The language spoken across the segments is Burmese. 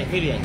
飞脸。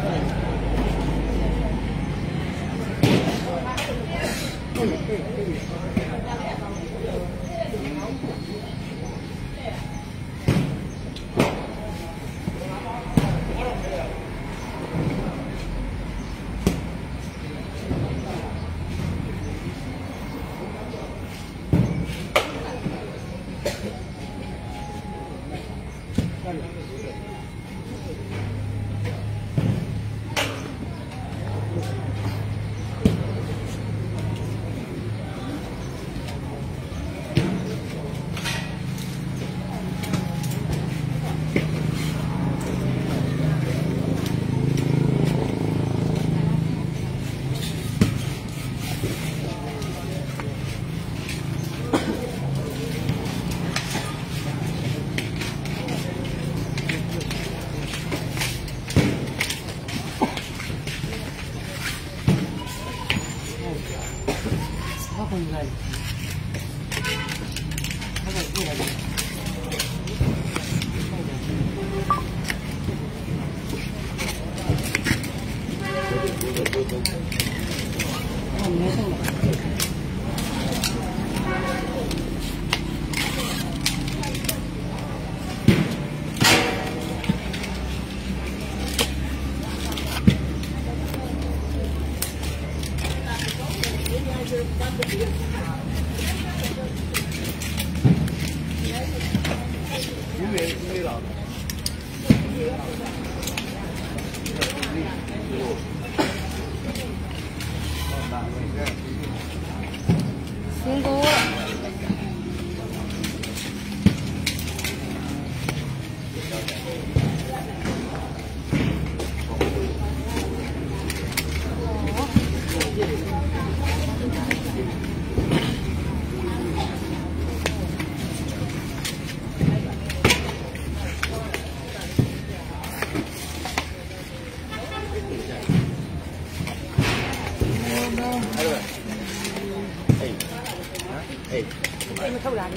辛苦了。em thâu lại đi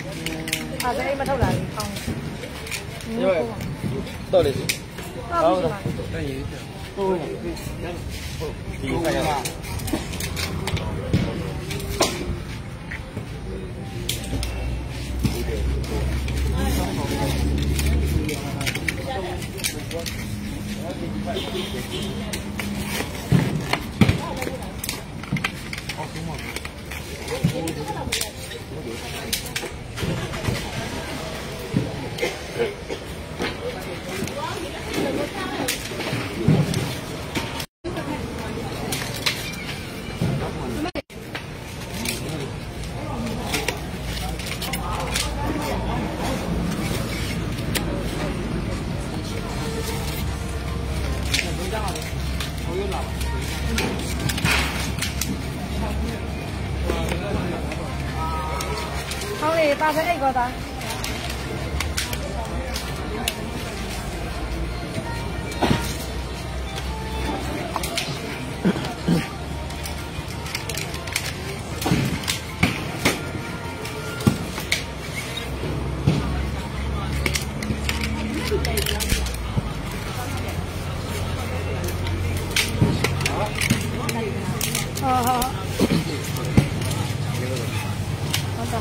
à cái em thâu lại không 到底是？ 好的。 你看一下。 好嘞，打成一个的。好好。好的。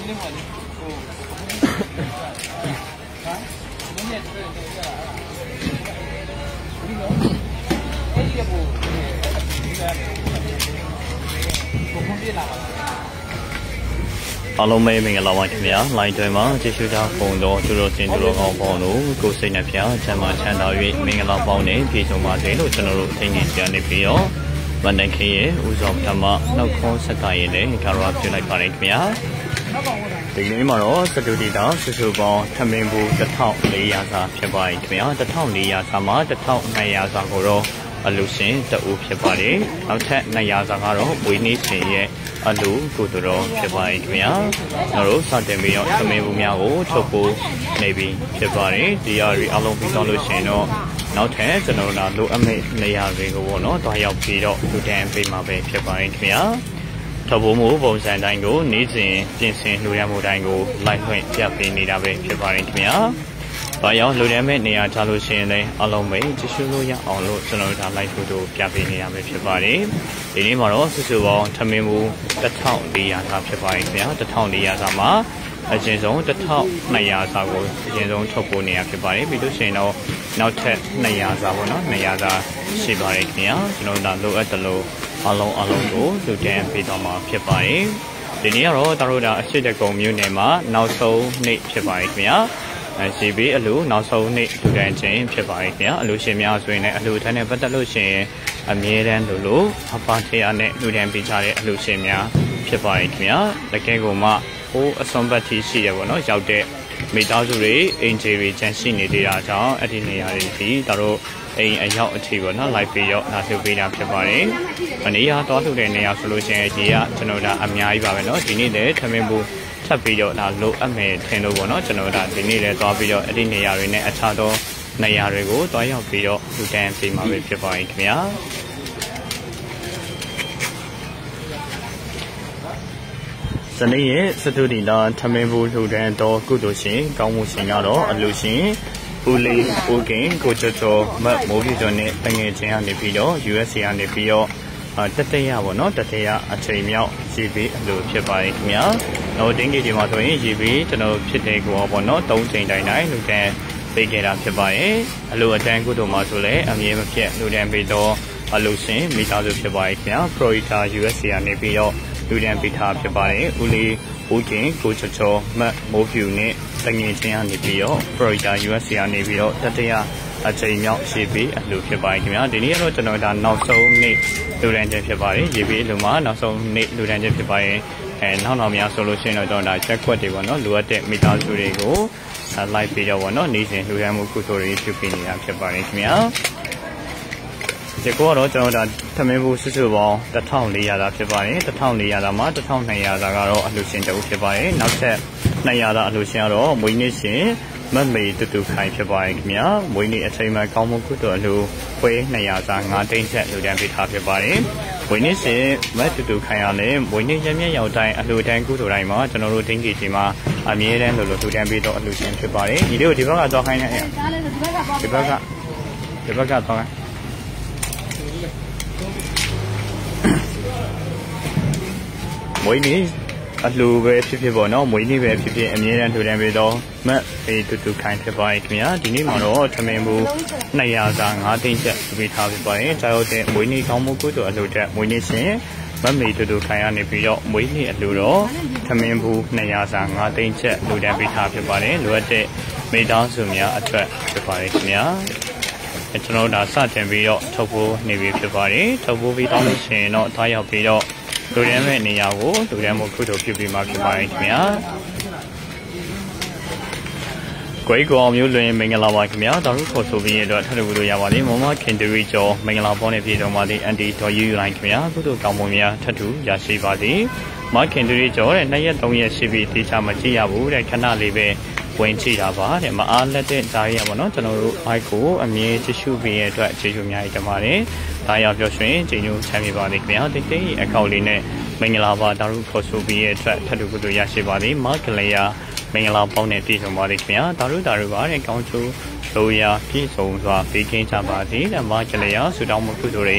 အားလုံးပဲမင်္ဂလာပါခင်ဗျာလိုင်းတွင်မှာကျေးဇူးတော်ပုံတော်သူတို့တင်သူတို့ကောင်းပေါင်းတို့ကိုယ်စိတ်နှပြချမ်းသာချမ်းသာ၍မင်္ဂလာပေါင်းနဲ့ပြည့်စုံပါစေလို့ကျွန်တော်တို့အထင်ကြီးကြနေပြီးတော့မန္တန်ခေရဲ့ဦးဆောင်ဓမ္မနှုတ်ခွန်းဆက်တာရင်လည်းကာရဝပြုလိုက်ပါတယ်ခင်ဗျာဒီနေ့မှာတော့စတူဒီတာစုစုပေါင်းထမင်းဘူး1400စာဖြစ်ပါတယ်ခင်ဗျာ1400စာမှာ1200စာကိုတော့အလူရှင်တအူဖြစ်ပါတယ်နောက်ထပ်200စာကတော့ဝေးနေရှင်ရဲ့အလူကိုတော်ဖြစ်ပါတယ်ခင်ဗျာကျွန်တော်တို့စတင်ပြီးတော့သမင်းဘူးများကိုထုတ်ဖို့နေပြီဖြစ်ပါတယ်ဒီအရာတွေအလုံးပြီးတော့လို့ရှင်တော့နောက်ထပ်ကျွန်တော်တို့လိုအပ်မယ့်နေရာတွေကိုပေါ့နော်တွားရောက်ပြီးတော့လူတန်းပေးမှာပဲဖြစ်ပါတယ်ခင်ဗျာထုတ်ဖို့မှုပုံစံတိုင်းကိုနေ့စဉ်ပြင်ဆင်လူရမှုတိုင်းကိုလိုက်ခွင့်ပြပေးနေတာပဲဖြစ်ပါတယ်ခင်ဗျာဘာရောက်လူတန်းမဲ့နေရာချလို့ရှိရင်လည်းအလုံးပဲကြည့်ရှုလို့ရအောင်လို့ကျွန်တော်တို့လိုက်ဖို့တို့ပြပေးနေရမယ်ဖြစ်ပါတယ်ဒီနေ့မှာတော့စုစုပေါင်းထမင်းဘူး1400စာဖြစ်ပါတယ်ခင်ဗျာ1400စာမှာအကျဉ်းဆုံး1200စာကိုအကျဉ်းဆုံးထုတ်ဖို့နေရဖြစ်ပါတယ်ပြီးလို့ရှိရင်တော့နောက်ထပ်200စာပေါ့နော်200စာရှိပါတယ်ခင်ဗျာကျွန်တော်တို့လိုအပ်တယ်လို့အလုံးကိုလူတန်းပေးတော့မှာဖြစ်ပါတယ်ဒီနေ့ကတော့တို့အရှိတကုံမြို့နယ်မှာနောက်ဆုံးနေ့ဖြစ်ပါတယ်ခင်ဗျာရှိပြီးအလူနောက်ဆုံးနေ့လူတန်းချင်းဖြစ်ပါတယ်ခင်ဗျာအလူရှင်များဆိုရင်လည်းအလူထမ်းနဲ့ပတ်သက်လို့ရှိရင်အမြဲတမ်းလို့အပါတရားနဲ့လူတန်းပေးကြတဲ့အလူရှင်များဖြစ်ပါတယ်ခင်ဗျာတကယ်ကိုမှဟိုအစွန်ပတ်တီရှိရပေါ့နော်ရောက်တဲ့မိသားစုတွေအင်ဂျီတွေချမ်းရှိနေသေးတာကြောင့်အဲ့ဒီနေရာတွေဒီတို့အိမ်အရောက်အထိပေါ့နော်လိုက်ပြီးတော့လာထုတ်ပေးတာဖြစ်ပါတယ်။အနေရသွားထုတ်တဲ့နေရာဆိုလို့ရှိရင်ဒီကကျွန်တော်တို့အများကြီးပါပဲနော်ဒီနေ့လည်းထမင်းဘူးထပ်ပြီးတော့လိုအပ်မယ်ထင်လို့ပေါ့နော်ကျွန်တော်တို့ဒီနေ့လည်းသွားပြီးတော့အဲ့ဒီနေရာတွေနဲ့အခြားသောနေရာတွေကိုသွားရောက်ပြီးတော့လူတန်းပေးမှာပဲဖြစ်ပါတယ်ခင်ဗျာ။ဇနီးရဲ့စတူဒီတာထမင်းဘူးလူတန်းတော်ကုသိုလ်ရှင်ကောင်းမှုရှင်ကတော့အလူရှင်ဦးလေးဦးကင်ကိုချောချောမတ်မိုးပြကျော်နဲ့တငယ်ချင်းကနေပြီးတော့ USA ကနေပြီးတော့တတရပေါ့နော်တတရအချိန်မြောက်ရေပြီးအလိုဖြစ်ပါတယ်ခင်ဗျာတော့တင်းကြီးဒီမှာဆိုရင်ရေပြီးကျွန်တော်ဖြစ်တဲ့ကိုပေါ့နော်3ချိန်တိုင်းလူတန်းပေးခဲ့တာဖြစ်ပါတယ်အလိုအတန်းကုသိုလ်မှာဆိုလည်းအမြဲမပြတ်လူတန်းပေးတော့အလိုရှင်မိသားစုဖြစ်ပါတယ်ခင်ဗျာ Florida USA ကနေပြီးတော့လူတန်းပေးထားဖြစ်ပါတယ်ဦးလေးဦးကင်ကိုချောချောမတ်မိုးပြူနဲ့တငယ်ချင်းကနေပြီးတော့ Florida USA ကနေပြီးတော့တတရအချိန်မြောက်ရှိပြီးအလှဖြစ်ပါတယ်ခင်ဗျာဒီနေ့ကတော့ကျွန်တော်နောက်ဆုံးနေ့လူတန်းချင်းဖြစ်ပါတယ်ရေပြီးအလှမှာနောက်ဆုံးနေ့လူတန်းချင်းဖြစ်ပါတယ်နောက်များဆိုလို့ရှိရင်တော့ကျွန်တော်ချက်ခွက်တွေပေါ့နော်လိုအပ်တဲ့မိသားစုတွေကိုလိုက်ပြီးတော့ပေါ့နော်နေ့စဉ်လူတန်းမှုကုသိုလ်တွေပြုပေးနေတာဖြစ်ပါတယ်ခင်ဗျာဒီကတော့ကျွန်တော်ထမင်းဘူးစုစုပေါင်း1400တာဖြစ်ပါတယ်1400တာမှာ1200တာကတော့အလှရှင်တအုပ်ဖြစ်ပါတယ်နောက်ထပ်200တာအလှရှင်ကတော့မွေးနေ့ရှင်မမေတူခိုင်ဖြစ်ပါတယ်ခင်ဗျာမွေးနေ့အချိန်မှာကောင်းမှုကုသိုလ်အလှခွဲ200စာ5သိန်းချက်လူတန်းပေးထားဖြစ်ပါတယ်မွေးနေ့ရှင်မတူခိုင်ရလည်းမွေးနေ့ရမြရောက်တိုင်းအလှတန်းကုသိုလ်တိုင်းမှာကျွန်တော်တို့တင်းကြီးကြီးမှာအမြဲတမ်းလူတန်းပေးတော့အလှရှင်ဖြစ်ပါတယ်ဒီလိုဒီဘက်ကသွားခိုင်းနေဒီဘက်ကသွားမွေးနေ့အလှပဲဖြစ်ပေါ့နော်မွေးနေ့ပဲဖြစ်အမြဲတမ်းလူတန်းပေးတော့မတ်ဖေးတူခိုင်ဖြစ်ပါရဲ့ခင်ဗျာဒီနေ့မှာတော့ထမင်းဘူး200စာ5သိန်းချက်ပေးထားဖြစ်ပါရဲ့ဒါဟုတ်တဲ့မွေးနေ့ကောင်းမှုကုသိုလ်အလှတဲ့မွေးနေ့ရှင်မတ်မေတူခိုင်ရနေပြီးတော့မွေးနေ့အလှတော့ထမင်းဘူး200စာ5သိန်းချက်လူတန်းပေးထားဖြစ်ပါတယ်လိုအပ်တဲ့မိသားစုများအတွက်ဖြစ်ပါရဲ့ခင်ဗျာကျွန်တော်တို့စတင်ပြီးတော့ထုတ်ဖို့နေပြီဖြစ်ပါတယ်ထုတ်ဖို့ပြီးတော့လို့ရှိရင်တော့ထားရောက်ပြီးတော့လူတန်းမဲ့နေရာကိုလူတန်းမှုကုသိုလ်ပြုပြီးမှဖြစ်ပါတယ်ခင်ဗျာကိုယ်ကောင်မျိုးလွင်မင်္ဂလာပါခင်ဗျာဒါတို့ခေါ်ဆိုပြီးရတော့ထပ်လို့လို့ရပါလိမ့်မမခင်တရီကျော်မင်္ဂလာပေါင်းနဲ့ပြည်တော်ပါသည်အန်တီတော်ယူလိုင်းခင်ဗျာကုသိုလ်ကောင်းမှုများထပ်ထူရရှိပါသည်မခင်တရီကျော်တဲ့2ရက်3ရက်ရှိပြီတေချာမကြည့်ရဘူးတဲ့ခဏလေးပဲဝင်ကြည့်တာပါတဲ့မအားလက်တဲ့ဓာရီရပါတော့ကျွန်တော်တို့ mic ကိုအမြဲကြည့်ရှုပေးရတဲ့အတွက်ကျေးဇူးအများကြီးတင်ပါတယ်ဒါရပြောရှင်ကျေးဇူးချမ်းမြေပါသည်ခင်ဗျာတိတ်တိတ်အကောင့်လေးနဲ့မင်္ဂလာပါဒါတို့ခေါ်ဆိုပြီးရတဲ့အတွက်ထပ်တူကုသိုလ်ရရှိပါသည်မကလေးယာမင်္ဂလာပေါင်းနဲ့ပြည့်စုံပါသည်ခင်ဗျာဒါတို့ပါတဲ့ကောင်းချိုးလိုရာပြည့်စုံစွာပေးကင်းကြပါသည်ဓမ္မကလေးယာဆုတောင်းမှုကုသိုလ်တွေ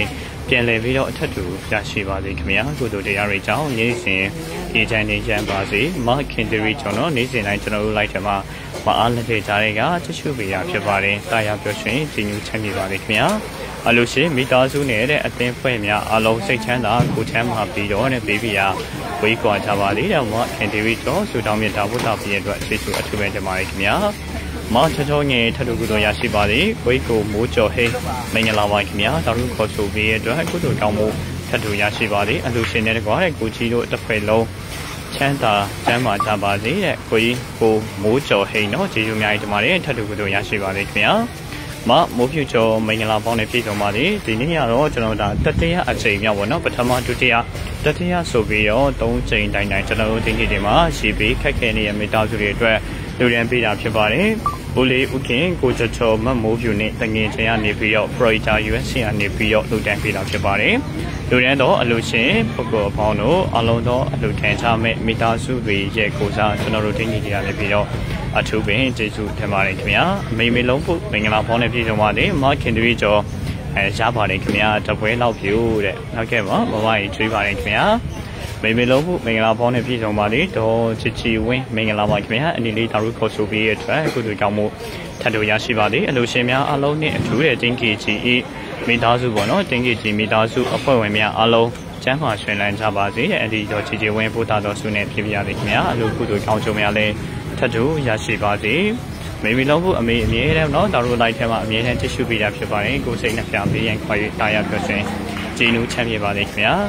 ပြန်လည်ပြီးတော့အထက်တူရရှိပါစေခင်ဗျာကုသိုလ်တရားတွေကြောင့်နေ့စဉ်ဒီချမ်းနေချမ်းပါစေမခင်တရီကျွန်တော်နေ့စဉ်တိုင်းကျွန်တော်တို့လိုက်တယ်မှာမအားလက်တဲ့ကြားတွေကတချို့ပြရဖြစ်ပါတယ်တာယာပြောရှင်ကြီးညူချမ်းမြေပါစေခင်ဗျာအလို့ရှိမိသားစုနဲ့တဲ့အသင်းဖွဲ့များအလုံးစိတ်ချမ်းသာကိုချမ်းသာပြီးတော့နဲ့ဘေဘီယာဝေးကွာကြပါသေးတယ်မခင်တရီကျွန်တော်ဆူတောင်းမြတ်တာဘုရားပြည့်အတွက်ကျေးဇူးအထူးပဲတင်ပါတယ်ခင်ဗျာမချောချောငယ်ထပ်တူကုသိုလ်ရရှိပါသည်ဝိကိုမိုးကျော်ဟိမင်္ဂလာပါခင်ဗျာတော်တို့ခေါ်ဆိုပြီးရတဲ့အတွက်ကုသိုလ်ကောင်းမှုထပ်တူရရှိပါသည်အလူရှင်တဲ့ကွာတဲ့ကိုကြီးတို့တစ်ဖွဲ့လုံးချမ်းသာကျမ်းမာကြပါစေတဲ့ကိုကြီးကိုမိုးကျော်ဟိနော်ကျေးဇူးများကြီးတင်ပါတယ်ထပ်တူကုသိုလ်ရရှိပါသည်ခင်ဗျာမိုးဖြူကျော်မင်္ဂလာပေါင်းနဲ့ပြည့်စုံပါသည်ဒီနေ့ကတော့ကျွန်တော်တတိယအချိန်မြောက်ပေါ့နော်ပထမဒုတိယတတိယဆိုပြီးတော့၃ချိန်တိုင်းကျွန်တော်တို့ဒီနေ့ဒီမှာရှိပြီးခက်ခဲနေတဲ့မိသားစုတွေအတွက်လူရန်ပေးတာဖြစ်ပါတယ်။ဦးလေးဦးခင်ကိုချောမတ်မိုးဖြူနဲ့တငင်ချင်းကနေပြီးတော့ Project USC ကနေပြီးတော့လူတန်းပေးတာဖြစ်ပါတယ်။လူရန်တော့အလူရှင်ပုဂ္ဂိုလ်အပေါင်းတို့အလုံးသောအလူခံချမဲ့မိသားစုတွေရဲ့ကိုစားကျွန်တော်တို့ဒီနေ့ဒီကနေပြီးတော့အထူးပင်ကျေးဇူးတင်ပါတယ်ခင်ဗျာ။မိမေလုံးဖို့မင်္ဂလာပေါင်းနဲ့ပြည့်စုံပါစေ။မခင်တွေကျော်ရပါတယ်ခင်ဗျာတပွဲလောက်ပြို့တဲ့။ဟုတ်ကဲ့ပါမမကြီးကျွေးပါတယ်ခင်ဗျာ။မေမေလုံးဖို့မင်္ဂလာပေါင်းနဲ့ပြည့်စုံပါလေတော့ချစ်ချီဝင်းမင်္ဂလာပါခင်ဗျာအနေလေးတာရုခေါ်ဆိုပြီးရတဲ့ကုသိုလ်ကောင်းမှုထပ်တူရရှိပါသည်အလူရှင်များအလုံးနဲ့အထူးတဲ့တင်းကြီးကြီးမိသားစုပေါ့နော်တင်းကြီးကြီးမိသားစုအဖွဲ့ဝင်များအလုံးကျမ်းမာရှင်လန်းကြပါစေတဲ့အဲဒီတော့ချစ်ချီဝင်းပို့တာတော်ဆုနဲ့ပြည့်ပြရသည်ခင်ဗျာအလူကုသိုလ်ကောင်းချုပ်များလည်းထပ်တူရရှိပါစေမေမေလုံးဖို့အမေအမြဲတမ်းနော်တာရုလိုက်ထဲမှာအမြဲတမ်းတ िश ူပေးတာဖြစ်ပါတယ်ကိုစိတ်နှဖျားပေးရင်ခွာရတာရပြောရှင်ဂျင်းနူးချမ်းမြေပါသည်ခင်ဗျာ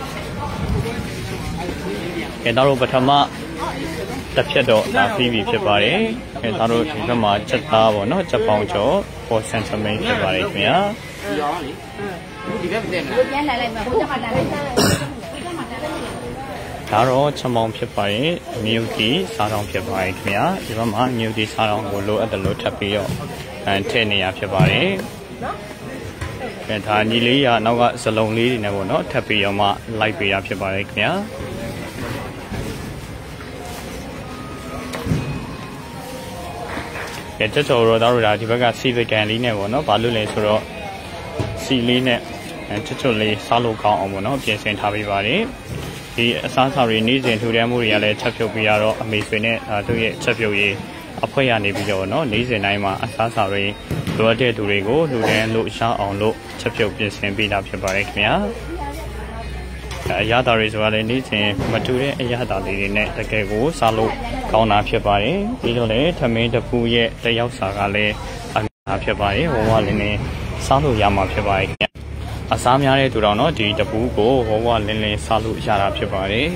အဲဒါတို့ပထမတစ်ဖြတ်တော့ဒါပြီးပြီဖြစ်ပါတယ်အဲဒါတို့ဒီဘက်မှာချက်သားပေါ့နော်ချက်ပေါင်းကျော်ပေါ်ဆန်ချမိန်ဖြစ်ပါတယ်ခင်ဗျာဒီဘက်ပြန်လာလိုက်မှာဘုရားလာလိုက်ဒါတော့ချက်မောင်းဖြစ်ပါတယ်မြူတီစားတောင်းဖြစ်ပါတယ်ခင်ဗျာဒီဘက်မှာမြူတီစားတောင်းကိုလိုအပ်တယ်လို့ထပ်ပြီးတော့ထည့်နေရဖြစ်ပါတယ်အဲဒါညီလေးရနောက်ကစလုံးလေးတွေနဲ့ပေါ့နော်ထပ်ပြီးတော့မှလိုက်ပေးရဖြစ်ပါတယ်ခင်ဗျာတက်တော်တော့တို့ဒါဒီဘက်ကစီဗီကန်လေးနဲ့ပေါ့နော်ဘာလို့လဲဆိုတော့စီလေးနဲ့ချွတ်လေးစားလို့ကောင်းအောင်ပေါ့နော်ပြင်ဆင်ထားပေးပါတယ်ဒီအစားအစာတွေနေ့စဉ်ထူထမ်းမှုတွေကလည်းချက်ပြုတ်ပြီးတော့အမေဆွေနဲ့သူ့ရဲ့ချက်ပြုတ်ရေးအဖွဲ့ရနေပြီးတော့နော်နေ့စဉ်တိုင်းမှာအစားအစာတွေလိုအပ်တဲ့သူတွေကိုလူတန်းလို့ရှားအောင်လို့ချက်ပြုတ်ပြင်ဆင်ပေးတာဖြစ်ပါတယ်ခင်ဗျာအရာသားတွေဆိုတာလည်းနေ့စဉ်မတူတဲ့အရာသားလေးတွေနဲ့တကယ်ကိုစားလို့ကောင်းတာဖြစ်ပါတယ်ပြီးတော့လည်းသမင်းတစ်ခုရဲ့တယောက်စာကလည်းအများဖြစ်ပါတယ်ဝဝလင်းလင်းစားလို့ရမှာဖြစ်ပါတယ်ခင်ဗျအစားများတဲ့သူတော်တော့ဒီတပူးကိုဝဝလင်းလင်းစားလို့ရတာဖြစ်ပါတယ်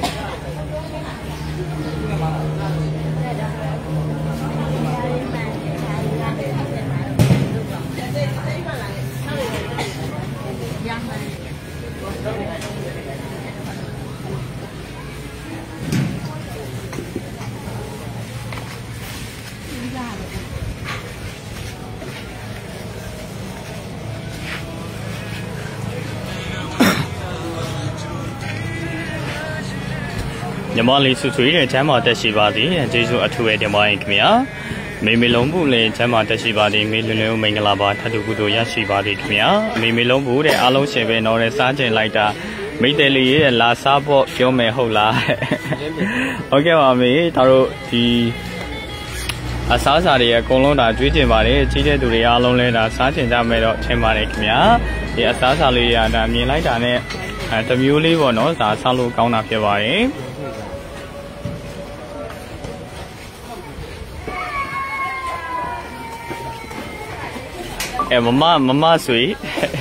ညီမလေးစုဆွေးတဲ့ချမ်းမာတက်ရှိပါသည်ကျေးဇူးအထူးပဲတင်ပါတယ်ခင်ဗျာမေမေလုံးဘူးလည်းချမ်းမာတက်ရှိပါသည်မေလွန်းလွန်းမင်္ဂလာပါထပ်တူကုသိုလ်ရရှိပါသည်ခင်ဗျာမေမေလုံးဘူးတဲ့အားလုံးရှင်ပဲနော်တဲ့စားကျင်လိုက်တာမိတယ်လေးရဲ့လာစားဖို့ပြောမယ်ဟုတ်လားဟုတ်ကဲ့ပါမေဒါတို့ဒီအစားအစာတွေအကုန်လုံးဒါကျွေးကျင်ပါတယ်ကြီးတဲ့သူတွေအားလုံးလည်းဒါစားကျင်ကြမယ်တော့ထင်ပါတယ်ခင်ဗျာဒီအစားအစာလေးတွေကဒါမြင်လိုက်တာနဲ့တမျိုးလေးပေါ့နော်ဒါစားလို့ကောင်းတာဖြစ်ပါတယ်မမဆွေ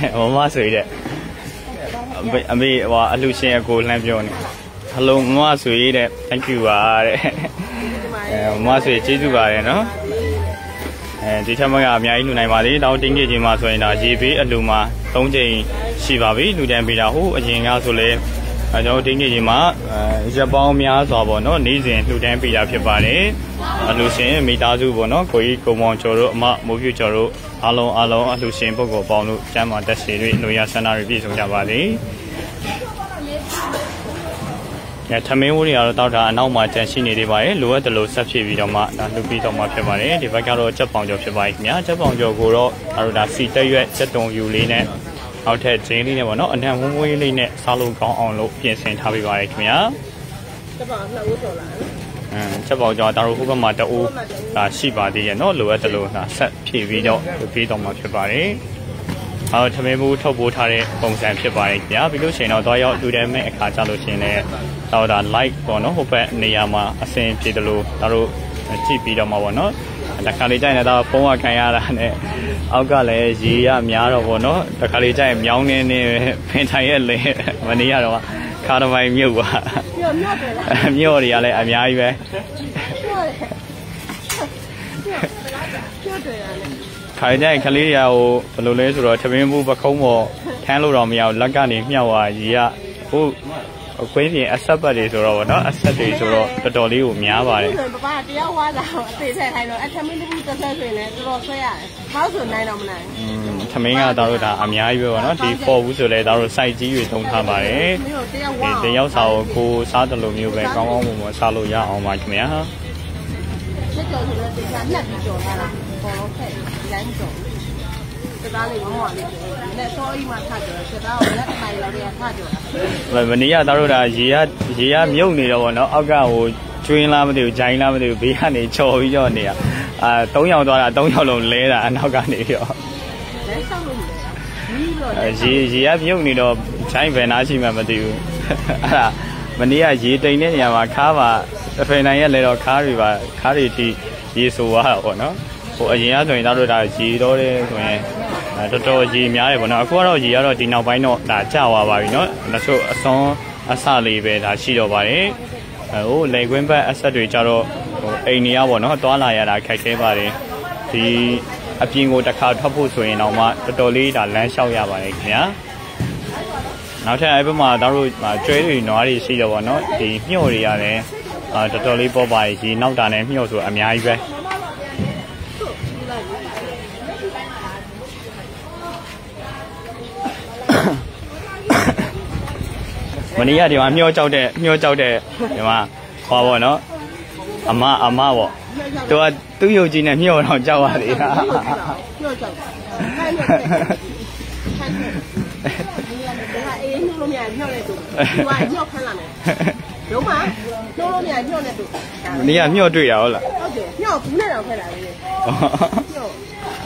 တဲ့အမေဟိုအလူရှင်အကိုလှမ်းပြောနေဟယ်လိုမမဆွေတဲ့ thank you ပါတဲ့မမဆွေကျေးဇူးပါတယ်နော်ဒီထက်မှကအများကြီးလူနိုင်ပါသေးတောင်းတင်းကြီးချင်းမှာဆိုရင်ဒါရေပေးအလူမှာ3ချိန်ရှိပါပြီလူတန်းပေးတာဟိုအရင်ကဆိုလဲကျွန်တော်တင်းကြီးချင်းမှာရက်ပေါင်းများစွာပေါ့နော်နေ့စဉ်လူတန်းပေးတာဖြစ်ပါတယ်အလူရှင်မိသားစုပေါ့နော်ကိုကြီးကိုမောင်ကျော်တို့အမမိုးပြကျော်တို့အားလုံးအလူရှင်ပုဂ္ဂိုလ်ပေါင်းတို့ကျမ်းမာတက်ရှိတွေလူရဆန္ဒတွေပြည့်စုံကြပါစေထမင်းဝတွေကတော့တောက်တာအနောက်မှာကျန်ရှိနေသေးပါတယ်လိုအပ်တယ်လို့ဆက်ဖြစ်ပြီးတော့မှဒါလှုပ်ပြီးတော့မှဖြစ်ပါတယ်ဒီဘက်ကတော့ချက်ပေါင်ကျော်ဖြစ်ပါခင်ဗျာချက်ပေါင်ကျော်ကိုတော့ဒါစီတက်ရွက်ချက်တုံယူလေးနဲ့နောက်ထပ်ဂျင်းလေးနဲ့ပေါ့နော်အနံဝန်းဝန်းလေးနဲ့စားလို့ကောင်းအောင်လို့ပြင်ဆင်ထားပေးပါရခင်ဗျာချက်ပေါင်2ဦးတော်လာချက်ပေါင်ကြောင့်တို့ဟိုဘက်မှာ2ဦးဒါရှိပါသေးရဲ့နော်လိုအပ်တယ်လို့ဆက်ဖြည့်ပြီးတော့ပေးတော့မှာဖြစ်ပါတယ်ထမင်းဘူးထုတ်ပိုးထားတဲ့ပုံစံဖြစ်ပါတယ်ခင်ဗျာပြီးလို့ရှိရင်တော့တော့ရောက်လူတယ်မဲ့အခါကြလို့ရှိရင်လည်းတော့ဒါ like ပေါ့နော်ဟိုဘက်နေရာမှာအဆင်ပြေတယ်လို့တို့ကြည့်ပြီးတော့မှာပေါ့နော်တခါလေးကြိုင်တော့ပုံဝခံရတာနဲ့အောက်ကလည်းရေရများတော့ပေါ့နော်တခါလေးကြိုင်မြောင်းနေဖင်ထိုင်ရဲ့လေမနေရတော့ခါတမိုင်မြုပ်ပါမြုပ်တွေကလည်းအများကြီးပဲခါကြိုင်ကလေးရဟိုဘယ်လိုလဲဆိုတော့သမင်းဘူးပခုံးပေါ်ထမ်းလို့တော့မရဘူးလက်ကနေမြှောက်သွားရေကဟိုအကွင်းပြင်အဆက်ပတ်တွေဆိုတော့ဗောနော်အဆက်တွေဆိုတော့တော်တော်လေးကိုများပါတယ်ပပတရားဝါတာအသေးထည့်ထိုင်တော့အထမင်းတစ်ခုတစ်ဆက်ဆိုရင်လည်းတော်တော်ဆွဲရတယ်။ဟောက်ဆိုနိုင်တော့မနိုင်။သမင်းကတို့ဒါအများကြီးပဲဗောနော်ဒီပေါ်ဘူးဆိုလဲတို့ site ကြီးတွေသုံးထားပါတယ်။ဒီတယောက်စာကိုစားတယ်လို့မျိုးပဲကောင်းကောင်းမွန်မွန်စားလို့ရအောင်ပါခင်ဗျာ။ချက်ကြော်ဆိုတော့ဒီကနှက်ပြီးကြော်လာတာပေါ်တော့ဖက်ရိုင်းကြော်စကားလေးမမော်လေးနဲ့စောအီးမှထကြော်စကားကိုလက်ထိုင်လောက်ရထကြော်တာမနေ့ကတို့ဒါရေကမြုပ်နေတော့ဗောနော်အောက်ကဟိုကျွင်းလားမသိဘူးဂျိုင်းလားမသိဘူးဘေးကနေချော်ပြီးတော့နေရ3ယောက်သွားတာ3ယောက်လုံးလဲတာအနောက်ကနေပြီးတော့လဲဆောက်လို့ရေကမြုပ်နေတော့ဂျိုင်းဘယ်နာရှိမှမသိဘူးအဲ့ဒါမနေ့ကရေတိမ်တဲ့နေရာမှာခါပါအဖေနိုင်ရဲ့လဲတော့ခါတွေထိရေဆိုသွားတာဗောနော်ဟိုအရင်ကဆိုရင်တို့ဒါရေတော့တဲ့ဆိုရင်တော်တော်ရေများတယ်ဗောနော်အခုကတော့ရေကတော့ဒီနောက်ပိုင်းတော့ဒါကျသွားပါပြီနော်တချို့အစွန်းအဆလေးပဲဒါရှိတော့ပါတယ်ဟိုလေကွင်းဘက်အဆက်တွေကြတော့ဟိုအိမ်နေရဗောနော်သွားလာရတာခက်ခဲပါတယ်ဒီအပြင်ကိုတစ်ခါထွက်ဖို့ဆိုရင်တော့မှတော်တော်လေးဒါလမ်းလျှောက်ရပါတယ်ခင်ဗျာနောက်ထပ်အဲ့ဘက်မှာတို့ကျွဲတွေနွားတွေရှိတော့ဗောနော်ဒီမြှော့တွေရတယ်တော်တော်လေးပေါ်ပါရေနောက်တာနဲ့မြှော့ဆိုအများကြီးပဲမနေ့ကဒီမှာမျောကြောက်တဲ့ဒီမှာဟောပေါ့နော်အမပေါ့သူ့ရုပ်ကြီးနဲ့မျောတော့ကြောက်ရသေးတာမျောကြောက်ခိုင်းအေးနှိုးလို့မြမျောလိုက်သူဒီကမျောခန်းလာမယ်ရုံးမနှိုးလို့မြမျောနေသူမနေ့ကမျောတွေ့ရဟုတ်လားဟုတ်တယ်မျောဘူးနဲ့တော့ဖက်လာလေမျော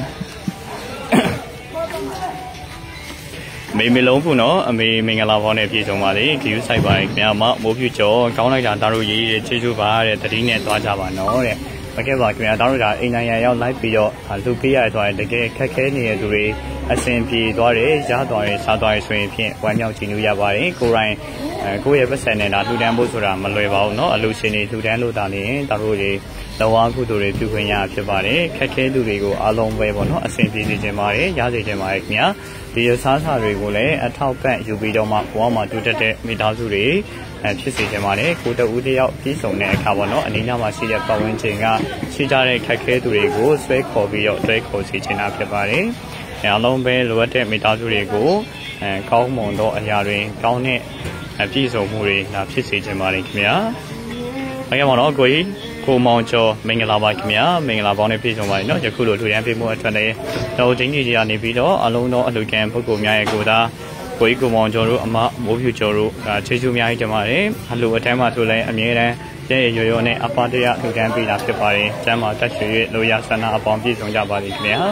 မေလုံးခုနော်အမေမင်္ဂလာပေါင်းနဲ့ပြည်စုံပါလေဂယူးဆိုင်ပါခင်ဗျာမမိုးဖြူကျော်ကောင်းလိုက်တာတို့ရေးရေးချေချူပါတဲ့တတိနဲ့သွားကြပါနော်တဲ့မကဲပါခင်ဗျာတို့ဒါအိမ်နိုင်ရရောက်လိုက်ပြီးတော့လူပေးရသွားတယ်တကယ်ခက်ခဲနေတဲ့သူတွေအဆင်ပြေသွားတယ်ရသွားတယ်စားသွားတယ်ဆိုရင်ဖြင့်ဝမ်းမြောက်ကြည်နူးရပါတယ်ကိုယ်တိုင်ကိုယ့်ရဲ့ပတ်စံနဲ့ဒါလှူဒန်းဖို့ဆိုတာမလွယ်ပါဘူးနော်အလူရှင်တွေလှူဒန်းလို့တာနေရင်တို့တွေလောကကုသိုလ်တွေပြုခွင့်ရဖြစ်ပါတယ်ခက်ခဲသူတွေကိုအားလုံးပဲပေါ့နော်အဆင်ပြေစေချင်ပါတယ်ရစေချင်ပါတယ်ခင်ဗျာဒီစားစာတွေကိုလည်းအထောက်ပံ့ယူပြီးတော့မှဘဝမှာတူတက်တဲ့မိသားစုတွေဖြစ်စေချင်ပါတယ်ကိုတဦးတယောက်ပြီးဆုံးတဲ့အခါပေါ့နော်အနည်းနာမှာရှိတဲ့ပတ်ဝန်းကျင်ကရှိကြတဲ့ခက်ခဲသူတွေကိုဆွဲခေါ်ပြီးတော့တွဲခေါ်စေချင်တာဖြစ်ပါတယ်အားလုံးပဲလိုအပ်တဲ့မိသားစုတွေကိုကောင်းမွန်သောအရာတွေကောင်းတဲ့ပြည့်စုံမှုတွေဖြစ်စေချင်ပါတယ်ခင်ဗျာဟုတ်ကဲ့ပါတော့ကိုမောင်ကျော်မင်္ဂလာပါခင်ဗျာမင်္ဂလာပေါင်းနဲ့ပြည့်စုံပါရနော်ယခုလိုလူရန်ပေးမှုအတွက်လည်းတော့ချင်းကြီးကနေပြီးတော့အလုံးသောအလူကံပုဂ္ဂိုလ်များရဲ့ကိုသားကိုမောင်ကျော်တို့အမမိုးဖြူကျော်တို့ချေချူအများကြီးတင်ပါတယ်အလူအတန်းမှာဆိုလည်းအမြဲတမ်းရဲရောနဲ့အပတရလူကံပေးတာဖြစ်ပါတယ်ကျမ်းမှာတက်ရွှေလိုရဆန္ဒအပေါင်းပြည့်စုံကြပါလိမ့်ခင်ဗျာ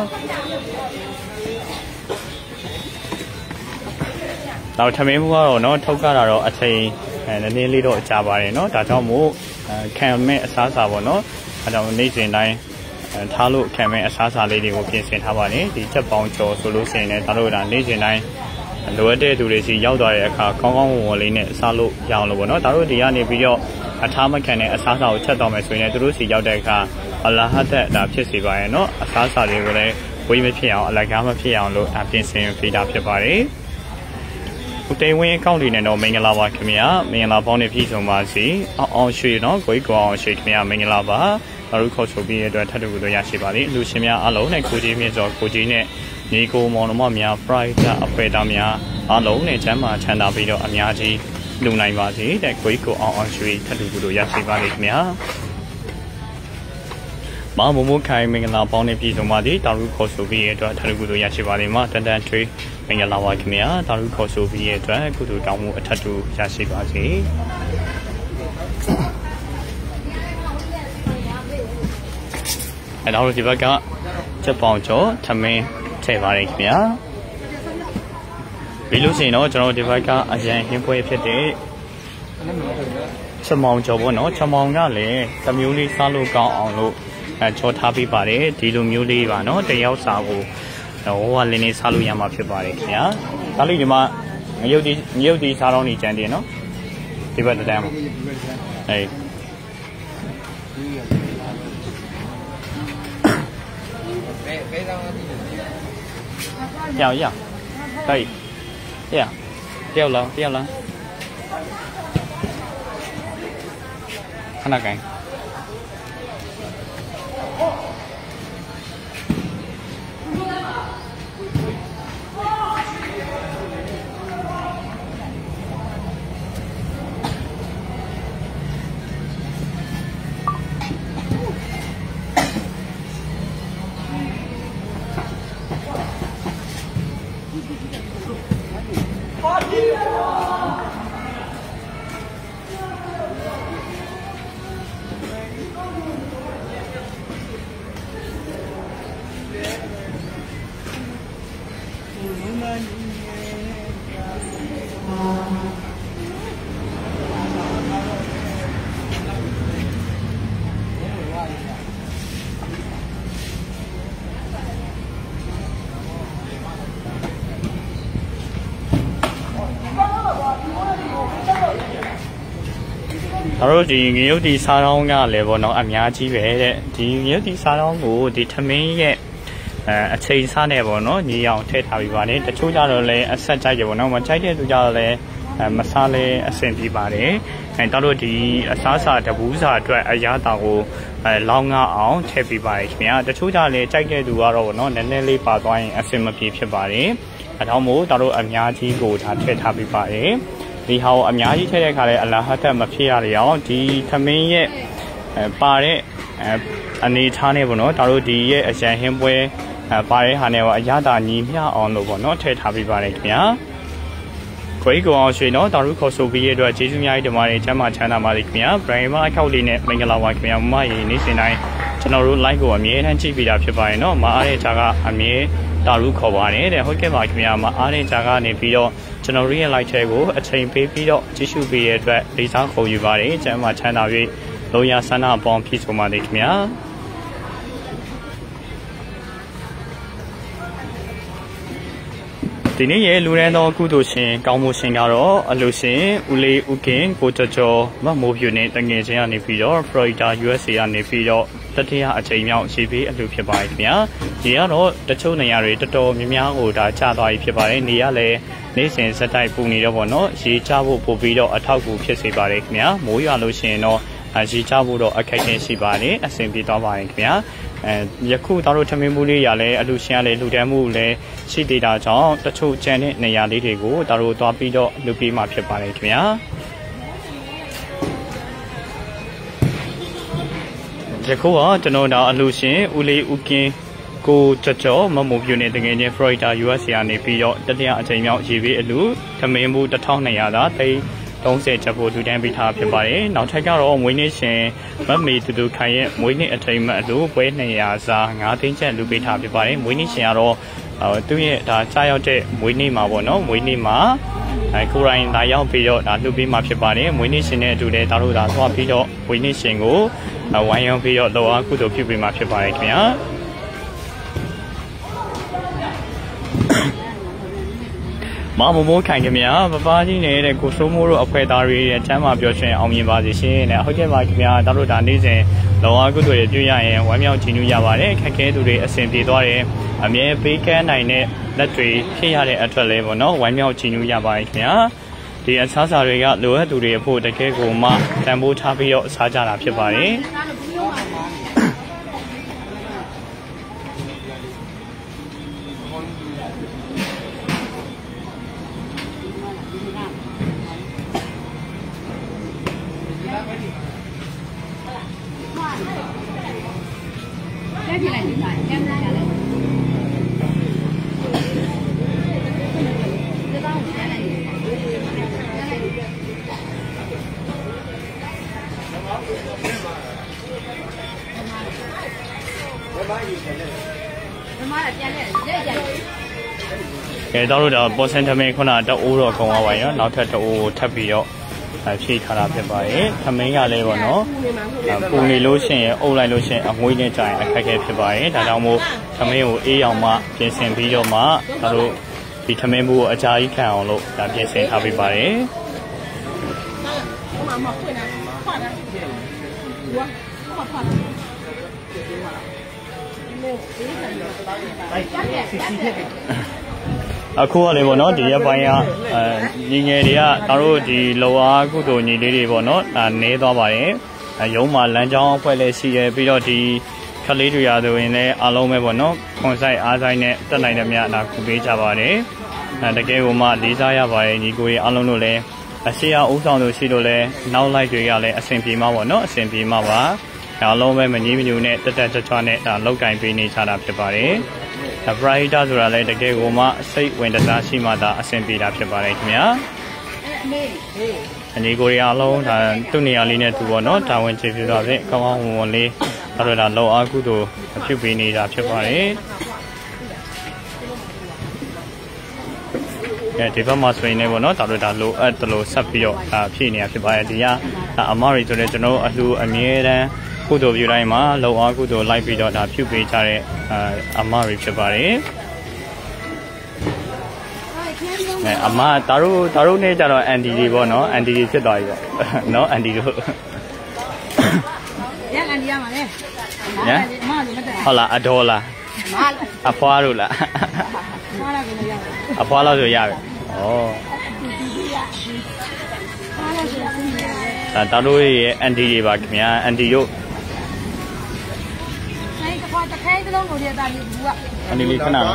တော့ထမင်းမှုကတော့နော်ထုတ်ကြတာတော့အချိန်နည်းနည်းလေးတော့ကြာပါတယ်နော်ဒါကြောင့်မို့ခံမဲ့အစားအစာပေါ့နော်အဲဒါနေ့စဉ်တိုင်းထားလို့ခံမဲ့အစားအစာလေးတွေကိုပြင်ဆင်ထားပါတယ်ဒီချက်ပေါင်းကျော်ဆိုလို့ရှိရင်လည်းဒါတို့ကနေ့စဉ်တိုင်းလိုအပ်တဲ့သူတွေစီရောက်သွားတဲ့အခါကောင်းကောင်းမွန်မွန်လေးနဲ့စားလို့ရအောင်လို့ပေါ့နော်ဒါတို့ဒီကနေပြီးတော့အထားမခံတဲ့အစားအစာကိုချက်တော့မယ်ဆိုရင်လည်းသူတို့စီရောက်တဲ့အခါအလာဟတ်တဲ့ဒါဖြစ်စီပါရဲ့နော်အစားအစာတွေကိုလည်းဝေးမဖြစ်အောင်အလကားမဖြစ်အောင်လို့ပြင်ဆင်ပေးတာဖြစ်ပါတယ်ဦးတိန်ဝင်းအကောင့်တွေနဲ့တော့မင်္ဂလာပါခင်ဗျာမင်္ဂလာပေါင်းနဲ့ပြည့်စုံပါစေအောင်ရွှေနော်ကိုအောင်ရွှေခင်ဗျာမင်္ဂလာပါတို့ခေါ်ဆိုပြီးတဲ့အတွက်ထပ်တူလို့ရရှိပါလိမ့်လူရှင်များအားလုံးနဲ့ကိုကြီးမြင့်စောကိုကြီးနဲ့ညီကိုမောင်နှမများ pride အဖွဲ့သားများအားလုံးနဲ့ချမ်းသာချမ်းသာပြီးတော့အများကြီးလူနိုင်ပါစေတဲ့ကိုအောင်ရွှေထပ်တူလို့ရရှိပါလိမ့်ခင်ဗျာမမိုးခိုင်မင်္ဂလာပေါင်းနဲ့ပြည့်စုံပါသည်တာရုခေါ်ဆိုပြီးတဲ့အတွက်ထပ်တူလို့ရရှိပါလိမ့်မှာတန်တန်ထွေးမင်္ဂလာပါခင်ဗျာတာရုခေါ်ဆိုပြီးရဲ့အတွက်ကုသိုလ်ကောင်းမှုအထက်တူရရှိပါစေအဲ့တော့ဒီဘက်ကချက်ပေါင်ကျော်ထမင်းထည့်ပါရခင်ဗျာပြီးလို့ရှိရင်တော့ကျွန်တော်ဒီဘက်ကအရန်ဟင်းပွဲဖြစ်တဲ့ချက်မောင်ကျော်ပေါ့နော်ချက်မောင်ကလည်းတစ်မျိုးလေးစားလို့ကောင်းအောင်လို့ချောထားပေးပါတယ်ဒီလိုမျိုးလေးပါနော်တယောက်စာကိုဟိုကလင်းလေးစားလို့ရမှာဖြစ်ပါတယ်ခင်ဗျာဒါလေးဒီမှာငရုတ်ဒီစားတော့နေကြတယ်နော်ဒီဘက်တန်းမှာအေး要，可以，掉了，看那个。တို့ဒီငရုတ်ဒီစားတောင်းကလည်းပေါ့နော်အများကြီးပဲတဲ့ဒီငရုတ်ဒီစားတောင်းကိုဒီထမင်းရဲ့အချိန်စားနေပေါ့နော်ညီအောင်ထည့်ထားပြီးပါတယ်တချို့ကြတော့လည်းအဆက်ကြိုက်တယ်ပေါ့နော်မကြိုက်တဲ့သူကြတော့လည်းမစားလဲအဆင်ပြေပါတယ်တို့ဒီအစားအစာတပူးစာအတွက်အရာတောင်ကိုလောင်းငါအောင်ထည့်ပေးပါတယ်ခင်ဗျာတချို့ကြလည်းကြိုက်တဲ့သူကတော့ပေါ့နော်နည်းနည်းလေးပါသွားရင်အဆင်မပြေဖြစ်ပါတယ်အထောက်မို့တို့အများကြီးကိုဒါထည့်ထားပေးပါတယ်ဒီဟာကိုအများကြီးထည့်တဲ့ခါလဲအလာဟတ်တက်မဖြစ်ရလေအောင်ဒီသမင်းရဲ့ပါတဲ့အနေထားနဲ့ပေါ့နော်တို့ဒီရဲ့အရန်ဟင်းပွဲပါတဲ့ဟာနဲ့အရသာညီမျှအောင်လို့ပေါ့နော်ထည့်ထားပေးပါတယ်ခင်ဗျာခွေးကောင်ရွှေနော်တာရုခေါ်ဆိုပြီးရတဲ့ကျေးဇူးများကြီးတင်ပါတယ်ကျမ်းမာချမ်းသာပါစေခင်ဗျာ Brian အခောက်လေးနဲ့မင်္ဂလာပါခင်ဗျာမမရေနေ့စဉ်တိုင်းကျွန်တော်တို့ live ကိုအမြဲတမ်းကြည့်ပေးတာဖြစ်ပါတယ်နော်မအားတဲ့ဂျာကအမြဲတာရုခေါ်ပါတယ်တဲ့ဟုတ်ကဲ့ပါခင်ဗျာမအားတဲ့ဂျာကနေပြီးတော့ကျွန်တော်တို့ရဲ့ live ထဲကိုအချိန်ပေးပြီးတော့ကြည့်ရှုပေးရတဲ့အတွက်လေးစားခေါ်ယူပါတယ်ကျမ်းမာချမ်းသာ၍လုံးရဆန္ဒပေါင်းဖြစ်ဆိုပါစေခင်ဗျာဒီနေ့ရဲ့လူရန်တော်ကုသိုလ်ရှင်ကောင်းမှုရှင်ကတော့အလူရှင်ဦးလေးဦးကင်ကိုကျော်မမိုးပြူနဲ့တငယ်ချင်းကနေပြီးတော့ Florida USA ကနေပြီးတော့တတိယအချိန်မြောက်ရေးပေးအလူဖြစ်ပါတယ်ခင်ဗျာဒီကတော့တချို့နေရာတွေတော်တော်များများကိုဒါကျသွားပြီဖြစ်ပါတယ်နေရလဲနေ့စဉ်စက်တိုက်ပူနေတော့ပေါ့နော်ရေချဖို့ပို့ပြီးတော့အထောက်အကူဖြစ်စေပါတယ်ခင်ဗျာမိုးရွာလို့ရှိရင်တော့ရေချဖို့တော့အခက်အခဲရှိပါတယ်အဆင်ပြေသွားပါတယ်ခင်ဗျာယခုတို့ထမင်းမှုလေးရလဲအလူရှင်ရလဲလူတန်းမှုလည်းရှိသေးတာကြောင့်တချို့ကျန်တဲ့နေရာလေးတွေကိုတို့သွားပြီးတော့လူပေးမှဖြစ်ပါတယ်ခင်ဗျာယခုကကျွန်တော်တို့အလူရှင်ဦးလေးဦးကင်းကိုကျော်မမိုးပြူနဲ့တကယ်ချင်း Florida USA ကနေပြီးတော့တတိယအချိန်မြောက်ရေးပေးအလူထမင်းမှု1200သာသိ30ချက်ဖို့လူတန်းပေးထားဖြစ်ပါတယ်။နောက်ထပ်ကတော့မွေးနေ့ရှင်မမေတူတူခိုင်ရဲ့မွေးနေ့အထိမ်းအမှတ်အလို့ပွဲ200စာ9သိန်းချက်လူပေးထားဖြစ်ပါတယ်။မွေးနေ့ရှင်ကတော့သူ့ရဲ့ဒါကြားရောက်တဲ့မွေးနေ့မှာပေါ့နော်မွေးနေ့မှာကိုရိုင်းလာရောက်ပြီးတော့ဒါလူပေးမှာဖြစ်ပါတယ်။မွေးနေ့ရှင်နဲ့အတူလည်းတို့ဒါသွားပြီးတော့မွေးနေ့ရှင်ကိုဝိုင်းရောက်ပြီးတော့လောအားကုသိုလ်ပြုပေးမှာဖြစ်ပါတယ်ခင်ဗျာ။မမိုးခိုင်ခင်ဗျာပပကြီးနေတဲ့ကိုစိုးမိုးတို့အဖွဲ့သားတွေရဲ့ချမ်းသာပျော်ရွှင်အောင်မြင်ပါစေရှင်နဲ့ဟုတ်ကဲ့ပါခင်ဗျာတို့ဒါနေ့စဉ်လောအားကုသိုလ်ရပြုရရင်ဝမ်းမြောက်ကြည်နူးရပါတယ်ခက်ခဲသူတွေအဆင်ပြေသွားတယ်အမြဲပေးကမ်းနိုင်တဲ့လက်တွေဖြစ်ရတဲ့အတွက်လည်းပေါ့နော်ဝမ်းမြောက်ကြည်နူးရပါတယ်ခင်ဗျာဒီအစားအစာတွေကလိုအပ်သူတွေအဖို့တကယ်ကိုမှတန်ဖိုးထားပြီးတော့စားကြတာဖြစ်ပါတယ်再进来就看，现在下来。 ကဲတော့တော့ပေါ်စင်သမင်းခုနတအိုးတော့ခုံသွားပါရောနောက်ထပ်တအိုးထပ်ပြီးတော့ဖြည့်ထားတာဖြစ်ပါရဲ့သမင်းကလည်းပေါ့နော်ပူနေလို့ရှိရင်အုပ်လိုက်လို့ရှိရင်အငွေးနဲ့ကြာရင်အခက်အခဲဖြစ်ပါရဲ့ဒါကြောင့်မို့သမင်းကိုအေးအောင်မှပြင်ဆင်ပြီးတော့မှတို့ဒီသမင်းဘူးကိုအကြာကြီးခံအောင်လို့ဒါပြင်ဆင်ထားပေးပါရဲ့အခုကလေပေါ့နော်ဒီရက်ပိုင်းကညီငယ်တွေကတို့ဒီလောအားကုသိုလ်ညီလေးတွေပေါ့နော်နဲသွားပါတယ်ရုံးမှာလမ်းကြောင်းအဖွဲ့လည်းရှိရပြီးတော့ဒီခလေးတွေရဆိုရင်လည်းအားလုံးပဲပေါ့နော်ခွန်ဆိုင်အားဆိုင်နဲ့တက်နိုင်တဲ့မြတ်ကူပေးကြပါတယ်တကယ်ကိုမှလေးစားရပါတယ်ညီကိုကြီးအားလုံးတို့လည်းအရှိအဥဆောင်တို့ရှိလို့လည်းနောက်လိုက်တွေကလည်းအဆင်ပြေမှာပေါ့နော်အဆင်ပြေမှာပါအားလုံးပဲမငြီးမညူနဲ့တက်တက်ကြွနဲ့လောက်ကင်ပေးနေကြတာဖြစ်ပါတယ်ပရိုက်တာဆိုတာလည်းတကယ်ကိုမှစိတ်ဝင်စားရှိမှသာအဆင်ပြေတာဖြစ်ပါတယ်ခင်ဗျာအနေကိုရီအားလုံးဒါသူ့နေရာလေးနဲ့သူပေါ့နော်တာဝန်ကျေပြသွားပြီကောင်းကောင်းဝန်လေးအဲ့ဒါလောအားကုသိုလ်ပြုပေးနေတာဖြစ်ပါတယ်ဒီဘက်မှာဆိုရင်လည်းပေါ့နော်ဒါလိုလိုအပ်တယ်လို့ဆက်ပြီးတော့ဖြည့်နေတာဖြစ်ပါတယ်ဒီကအမရီဆိုတဲ့ကျွန်တော်အလှအမြဲတမ်းကုသိုလ်ပြုတိုင်းမှာလောအားကုသိုလ်လိုက်ပြီးတော့ဒါပြုပေးကြတဲ့အမရီဖြစ်ပါတယ်အမဒါတို့နဲ့ကြတော့အန်တီတွေပေါ့နော်အန်တီတွေဖြစ်သွားပြီပေါ့နော်အန်တီတို့ရအန်တီရမှာလေဟုတ်လားအတော်လားအဖွားတို့လားအဖွားလောက်ဆိုရပြီဩဒါတို့ရဲ့အန်တီတွေပါခင်ဗျာအန်တီတို့တခဲတလုံးကိုရတာဒီဘူးကအန်တီလေးခဏနော်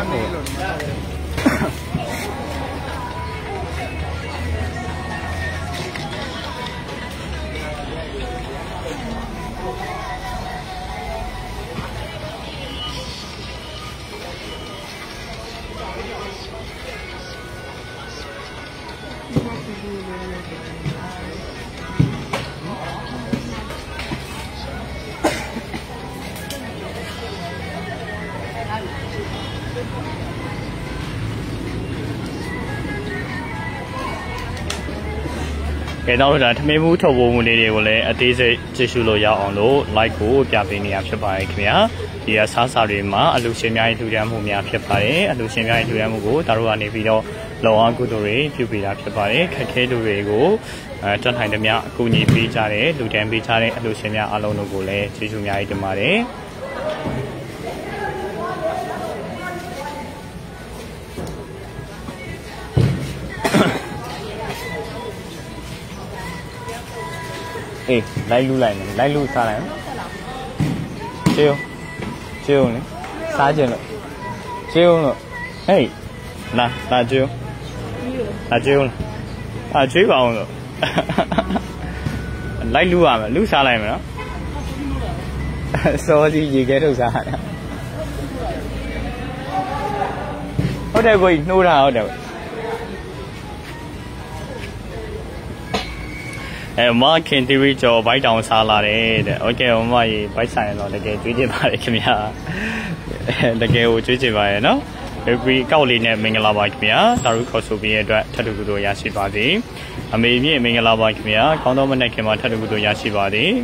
ကဲတော့ဒါထမင်းမှုထုတ်ဖို့မှုလေးတွေကိုလည်းအသေးစိတ်ကြည့်ရှုလို့ရအောင်လို့ like ကိုပြပေးနေရဖြစ်ပါတယ်ခင်ဗျာဒီအစားအစာတွေမှာအလူရှင်များရဲ့ထူထမ်းမှုများဖြစ်ပါတယ်အလူရှင်များရဲ့ထူထမ်းမှုကိုတို့ကနေပြီးတော့လောအားကုသိုလ်တွေပြုပေးတာဖြစ်ပါတယ်ခက်ခဲသူတွေကိုတက်နိုင်သမျှအကူအညီပေးကြတယ်လူတန်းပေးကြတဲ့အလူရှင်များအားလုံးတို့ကိုလည်းကျေးဇူးများတင်ပါတယ်အေးလိုက်လူလိုက်မယ်လိုက်လူစားလိုက်နော်ကျေးဦးလေစားကြလို့ကျေးဦးလို့ဟေးလာကျေးဦးကျွေးပါအောင်လို့လိုက်လူရမယ်လူစားလိုက်မယ်နော်စောကြီးရေခဲထုတ်စားရတယ်ဟုတ်တယ်ကိုကြီးနှိုးတာဟုတ်တယ်မခင်တီဗီကျော်ဘိုက်တောင်စားလာတယ်တဲ့โอเคမကြီးဘိုက်ဆိုင်တော့တကယ်ကြွေးကြပါလေခင်ဗျာတကယ်ကိုကြွေးကြပါရဲ့နော်ဒီကောက်လေးနဲ့မင်္ဂလာပါခင်ဗျာသာရုခေါ်ဆိုပြီးရတဲ့ထပ်တူကူတို့ရရှိပါသည်အမေမြင့်မင်္ဂလာပါခင်ဗျာကောင်းသောမနေ့ခင်မှာထပ်တူကူတို့ရရှိပါသည်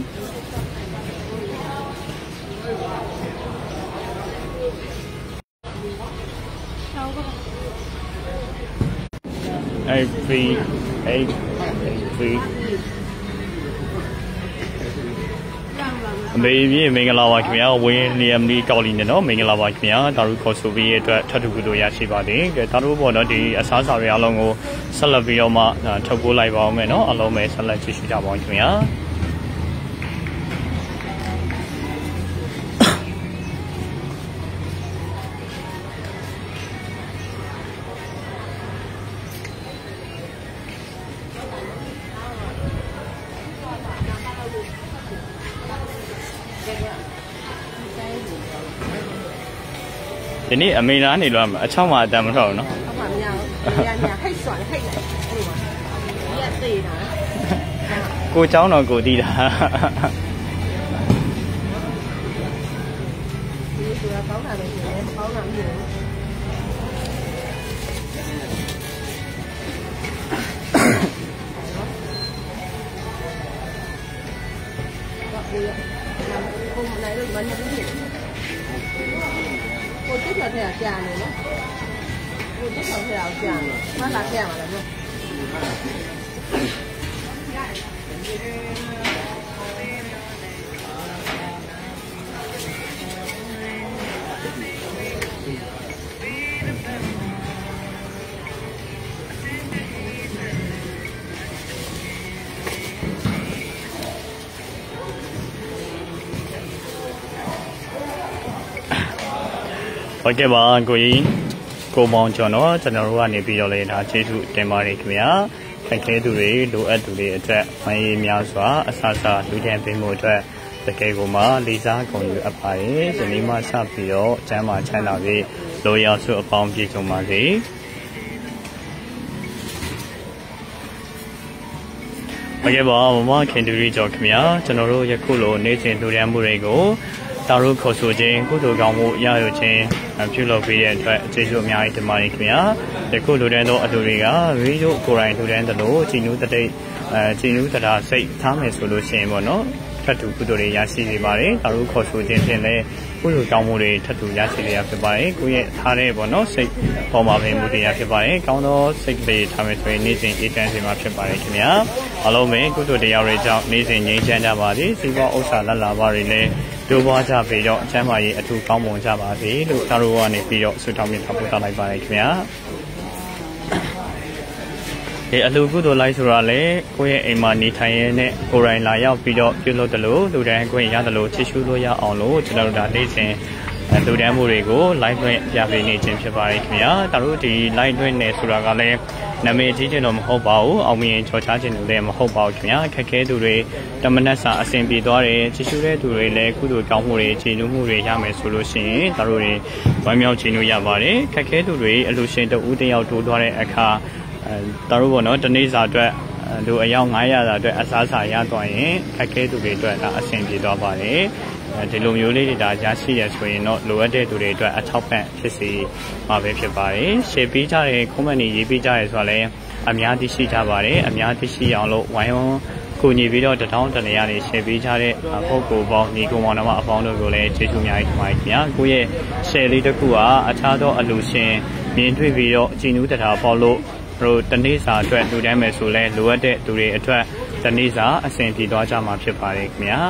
အမေမြင့်မင်္ဂလာပါခင်ဗျာဝင်းလီယမ်လီကောက်လီနဲ့နော်မင်္ဂလာပါခင်ဗျာဒါတို့ခေါ်ဆိုပြီးရတဲ့ထပ်တူကူတို့ရရှိပါသည်ကဲဒါတို့ပေါ့နော်ဒီအစားအစာတွေအားလုံးကိုဆက်လက်ပြီးတော့မှထုတ်ပိုးလိုက်ပါအောင်မယ်နော်အားလုံးပဲဆက်လက်ကြည့်ရှုကြပါအောင်ခင်ဗျာဒီနေ့အမေနာနေလို့အချောင်းမှအတန်မထွက်ဘူးနော်ဟုတ်ပါမရဘူးညာဟိတ်စွာဟိတ်လိုက်အဲ့ဒီမှာရက်သေးတာကိုเจ้าတော့ကိုတီးတာင်းတာပဲရှင်မကောင်းတာမရှိဘူးကိုမနိုင်လို့မနေဘူးကိုတက်ထွက်ထဲကကြာနေနော်ကိုတက်ထွက်ထဲကကြာနေမှလာခဲ့ရမှာလားနော်ဟုတ်ကဲ့ပါကိုကြီးကိုမောင်ကျော်နော်ကျွန်တော်တို့ကနေပြီးတော့လေဒါကျေးဇူးတင်ပါတယ်ခင်ဗျာခက်ခဲသူတွေလိုအပ်သူတွေအတွက်မရေးများစွာအဆအဆလူတန်းပေးမှုအတွက်တကယ်ကိုမှလေးစားကုန်ယူအပ်ပါတယ်ဒီနေ့မှစပြီးတော့ကျမ်းမာချမ်းသာပြီးလိုရာစုအပေါင်းပြည့်စုံပါစေဟုတ်ကဲ့ပါမမခင်တူရီကျော်ခင်ဗျာကျွန်တော်တို့ယခုလိုနေ့စဉ်လူတန်းမှုတွေကိုတာရုခေါ်ဆိုခြင်းကုသိုလ်ကောင်းမှုရယူခြင်းပြုလုပ်ပေးတဲ့အတွက်ကျေးဇူးအများကြီးတင်ပါတယ်ခင်ဗျာယခုလူတန်းသောအလူတွေကရေတို့ကိုယ်တိုင်လူတန်းသလိုကြည်နူးတတိတ်ကြည်နူးတရားစိတ်ထားမယ်ဆိုလို့ရှိရင်ပေါ့နော်ထပ်တူကုသိုလ်တွေရရှိနေပါတယ်တာရုခေါ်ဆိုခြင်းဖြင့်လည်းကုသိုလ်ကောင်းမှုတွေထပ်တူရရှိနေရဖြစ်ပါတယ်ကိုယ့်ရဲ့ထားတဲ့ပေါ့နော်စိတ်ပေါ်မှာပဲမူတည်ရဖြစ်ပါတယ်ကောင်းသောစိတ်တွေထားမယ်ဆိုရင်နေ့စဉ်အေးချမ်းစေမှာဖြစ်ပါတယ်ခင်ဗျာအားလုံးပဲကုသိုလ်တရားတွေကြောင့်နေ့စဉ်ငြိမ်းချမ်းကြပါစေစီးပွားဥစ္စာလက်လာပါတွေလည်းတို့ပွားကြပြီးတော့အချမ်းပါရေးအထူးကောင်းမွန်ကြပါစေလို့သာတော်ကနေပြီးတော့ဆုတောင်းမြတ်ပို့သလိုက်ပါတယ်ခင်ဗျာဒီအလူကုသိုလ်လိုက်ဆိုတာလေကိုယ့်ရဲ့အိမ်မှာနေထိုင်ရတဲ့ကိုယ်တိုင်လာရောက်ပြီးတော့ပြုလုပ်တယ်လို့လူတိုင်းကိုယ်ရတယ်လို့ချစ်ရှုလို့ရအောင်လို့ကျွန်တော်တို့ဒါနေ့စဉ်လူတန်းမှုတွေကို live တွင်ပြပေးနေခြင်းဖြစ်ပါတယ်ခင်ဗျာဒါတို့ဒီ live တွင်နေဆိုတာကလည်းနာမည်ကြီးခြင်းတော့မဟုတ်ပါဘူးအောင်မြင်ချော်ချခြင်းလည်းမဟုတ်ပါဘူးခင်ဗျာခက်ခဲသူတွေတမနက်စာအဆင်ပြေသွားတယ်ချစ်ရှုတဲ့သူတွေလည်းကုသိုလ်ကောင်းမှုတွေခြေနှုံမှုတွေရမယ်ဆိုလို့ရှိရင်ဒါတို့တွေဝမ်းမြောက်ခြင်းလို့ရပါတယ်ခက်ခဲသူတွေအလူရှင်တဦးတယောက်ထိုးသွားတဲ့အခါဒါတို့ပေါ့နော်တနေ့စာအတွက်လူအယောက်900စာအတွက်အစားစာရသွားရင်ခက်ခဲသူတွေအတွက်ဒါအဆင်ပြေသွားပါတယ်ဒီလိုမျိုးလေးတွေဒါရရှိရဆိုရင်တော့လိုအပ်တဲ့သူတွေအတွက်အထောက်ပံ့ဖြစ်စီမှာပဲဖြစ်ပါတယ်ရှေ့ပေးကြတဲ့ comment တွေရေးပေးကြရဲဆိုတော့လည်းအများသိရှိကြပါတယ်အများသိရှိအောင်လို့ဝိုင်းဝန်းကိုညီပြီးတော့တထောင်းတနေရာတွေရှေ့ပေးကြတဲ့ပုဂ္ဂိုလ်ပေါင်းညီကောင်မောင်နှမအပေါင်းတို့ကိုလည်းကျေးဇူးအများကြီးတင်ပါတယ်ခင်ဗျာကိုယ့်ရဲ့ share လေးတစ်ခုကအခြားသောအလူရှင်မြင်တွေ့ပြီးတော့ကြည်နူးတရားပေါလို့တို့တနေ့စာအတွက်လူတန်းမယ်ဆိုလဲလိုအပ်တဲ့သူတွေအတွက်တနေ့စာအဆင်ပြေသွားကြမှာဖြစ်ပါတယ်ခင်ဗျာ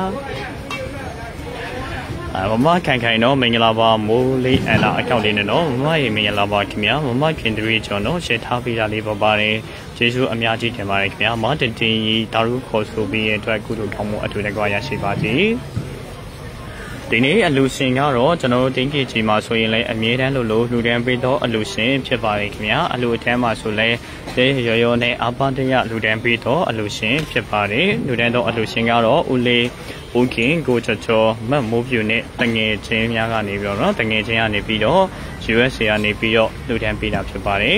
မမခိုင်ခိုင်တော့မင်္ဂလာပါမိုးလေးအလားအကောက်လေးနဲ့တော့မမရေမင်္ဂလာပါခင်ဗျာမမခင်တူရီကျော်တော့ရှင်းထားပေးတာလေးပါပါတယ်ကျေးဇူးအများကြီးတင်ပါတယ်ခင်ဗျာမတင်တင်ကြီးဒါရုခေါ်ဆိုပြီးရဲ့အတွက်ကုသိုလ်ကောင်းမှုအထူးတကွာရရှိပါစေဒီနေ့အလူရှင်ကတော့ကျွန်တော်တို့တင်းကြီးကြီးမှာဆိုရင်လည်းအမြဲတမ်းလို့လူတန်းပေးတော့အလူရှင်ဖြစ်ပါတယ်ခင်ဗျာအလူအထမ်းမှာဆိုလည်းတေးရော်ရော်နဲ့အပတရလူတန်းပေးတော့အလူရှင်ဖြစ်ပါတယ်လူတန်းတော့အလူရှင်ကတော့ဦးလေးဦးခင်ကိုချောချောမတ်မိုးပြူနဲ့တငယ်ချင်းများကနေပြီးတော့တငယ်ချင်းကနေပြီးတော့ USA ကနေပြီးတော့လူတန်းပေးတာဖြစ်ပါတယ်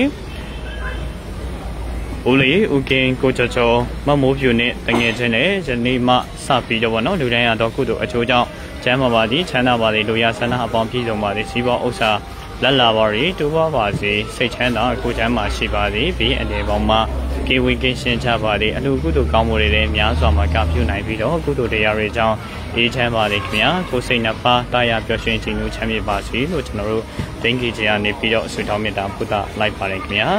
ဦးလေးဦးကင်းကိုချောချောမတ်မိုးပြူနဲ့တငယ်ချင်းနဲ့ယနေ့မှစပြီးတော့ဗောနော်လူတန်းရတော့ကုသိုလ်အချိုးကြောင့်ကျမ်းမာပါသည်ချမ်းသာပါသည်လူရဆန္ဒအပေါင်းပြည့်စုံပါသည်စီးပွားဥစ္စာလက်လာပါရီတိုးပါပါစေစိတ်ချမ်းသာကိုယ်ချမ်းသာရှိပါသည်ဘေးအနေပေါင်းမှာကေဝေကင်းရှင်းကြပါသည်အလူကုသိုလ်ကောင်းမှုတွေလည်းများစွာမှာကပြုနိုင်ပြီးတော့ကုသိုလ်တရားတွေကြောင့်အေးချမ်းပါသည်ခင်ဗျာကိုယ်စိတ်နှပါတာယာပျော်ရွှင်ခြင်းမျိုးချမ်းမြေပါစေလို့ကျွန်တော်တို့ဒိန်းကြီးကြီးကနေပြီးတော့ဆုတောင်းမေတ္တာပို့သလိုက်ပါတယ်ခင်ဗျာ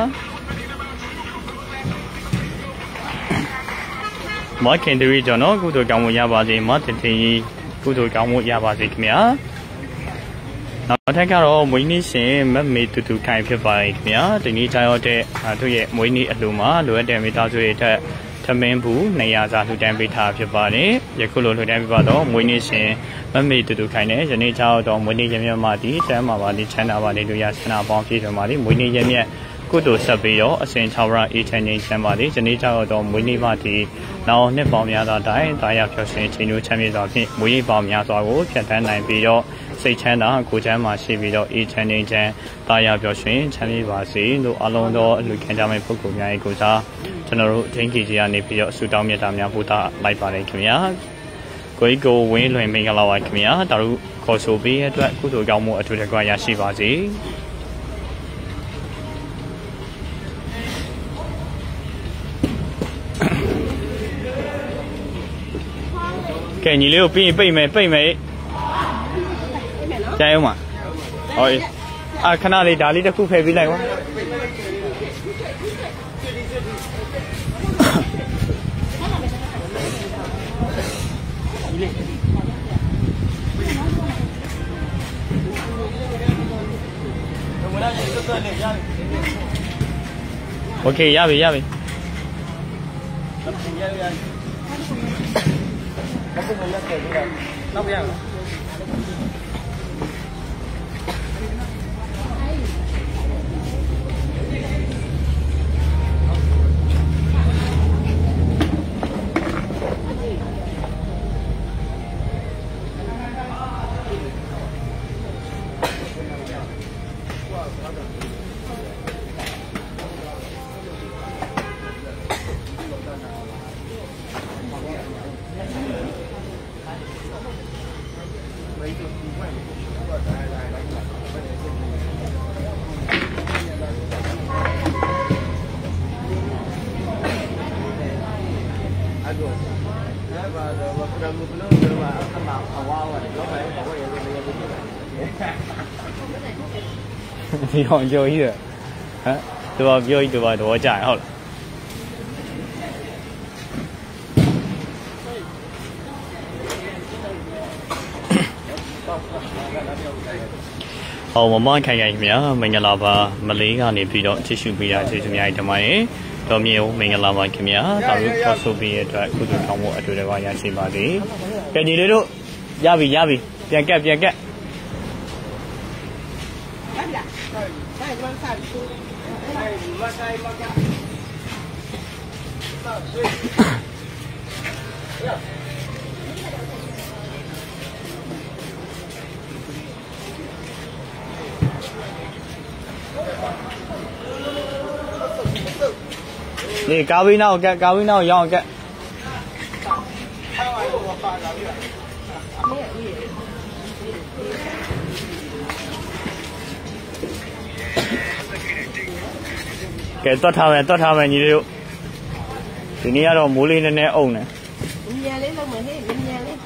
မခင်တူရီကျွန်တော်ကုသိုလ်ကောင်းမှုရပါစေမတင်တင်ကြီးကုသိုလ်ကောင်းမှုရပါစေခင်ဗျာနောက်ထပ်ကတော့မွေးနေ့ရှင်မမေတူတူခိုင်ဖြစ်ပါတယ်ခင်ဗျာဒီနေ့ကျရောက်တဲ့သူ့ရဲ့မွေးနေ့အလှူမှာလိုအပ်တဲ့မိသားစုတွေအတွက်သမင်းဘူး200စာလှူဒန်းပေးထားဖြစ်ပါတယ်ယခုလိုလှူဒန်းပေးပါတော့မွေးနေ့ရှင်မမေတူတူခိုင်နဲ့ယနေ့ကျရောက်တော့မွေးနေ့ရမြတ်မှာဒီကျမ်းမာပါလိချမ်းသာပါလိလူရဆန္ဒပေါင်းပြည့်စုံပါလိမွေးနေ့ရမြတ်ကုသိုလ်ဆက်ပြီးတော့အစဉ်6ရအေးချမ်းငြိမ်းချမ်းပါလိယနေ့ကျရောက်တော့မွေးနေ့မှာဒီနောက်နှစ်ပေါင်းများစွာတိုင်တာယာဖြောရှင်ချင်းတို့ချမ်းမြေစွာဖြင့်မွေးနေ့ပေါင်းများစွာကိုဖြတ်သန်းနိုင်ပြီးတော့စိတ်ချမ်းသာကိုယ်ချမ်းသာရှိပြီးတော့အေးချမ်းငြိမ်းချမ်းတာယာဖြောရှင်ချမ်းမြေပါစေလို့အလုံးသောအလူခံကြမဲ့ပုဂ္ဂိုလ်များ၏ကိုစားကျွန်တော်တို့အထင်ကြီးကြီးကနေပြီးတော့ဆုတောင်းမြတ်တာများပို့တာလိုက်ပါတယ်ခင်ဗျာကိုကြီးကိုဝင်းလွင်မင်္ဂလာပါခင်ဗျာဒါတို့ခေါ်ဆိုပေးတဲ့အတွက်ကုသိုလ်ကောင်းမှုအထူးတကွရရှိပါစေကဲညီလေးကိုပြီးရင်ပိတ်မယ်ကြိုင်အောင်ပါဟောခဏလေးဒါလေးတစ်ခုဖယ်ပေးလိုက်ကွာโอเคရပြီနောက်ပြရမယ်ဒီအောင်ကြော်ကြီးတယ်ဟမ်သူကပြောကြီးသူကတော့ကြာဟုတ်လားဟောမမခိုင်ခင်ဗျာမင်္ဂလာပါမလေးကနေပြီးတော့ကြည့်ရှုပေးတာကျေးဇူးများတင်ပါတယ်တော်မြေမင်္ဂလာပါခင်ဗျာဒါတို့ခေါ်ဆိုပေးရတဲ့အတွက်ကုသိုလ်ကောင်းမှုအတူတကွရရှိပါစေကဲညီလေးတို့ရပြီပြန်ကက်นี่กาวินาရောင်းကက်ကဲတွတ်ထားမယ်ညီလေးတို့ဒီနေ့ကတော့မိုးလေးနည်းနည်းအုံနေမြန်လေးလုံးမယ်ဟဲ့မြန်လေး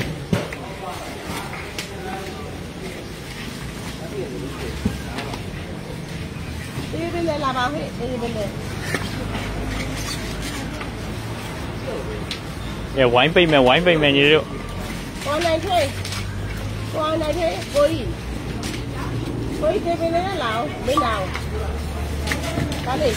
အေးဘယ်လဲလာပါဟဲ့အေးဘယ်လဲဝိုင်းပိတ်မယ်ညီတို့သွားနိုင်သေးကိုကြီးတေးပင်နဲ့လာအောင်မင်းလာအောင်ဒါလေး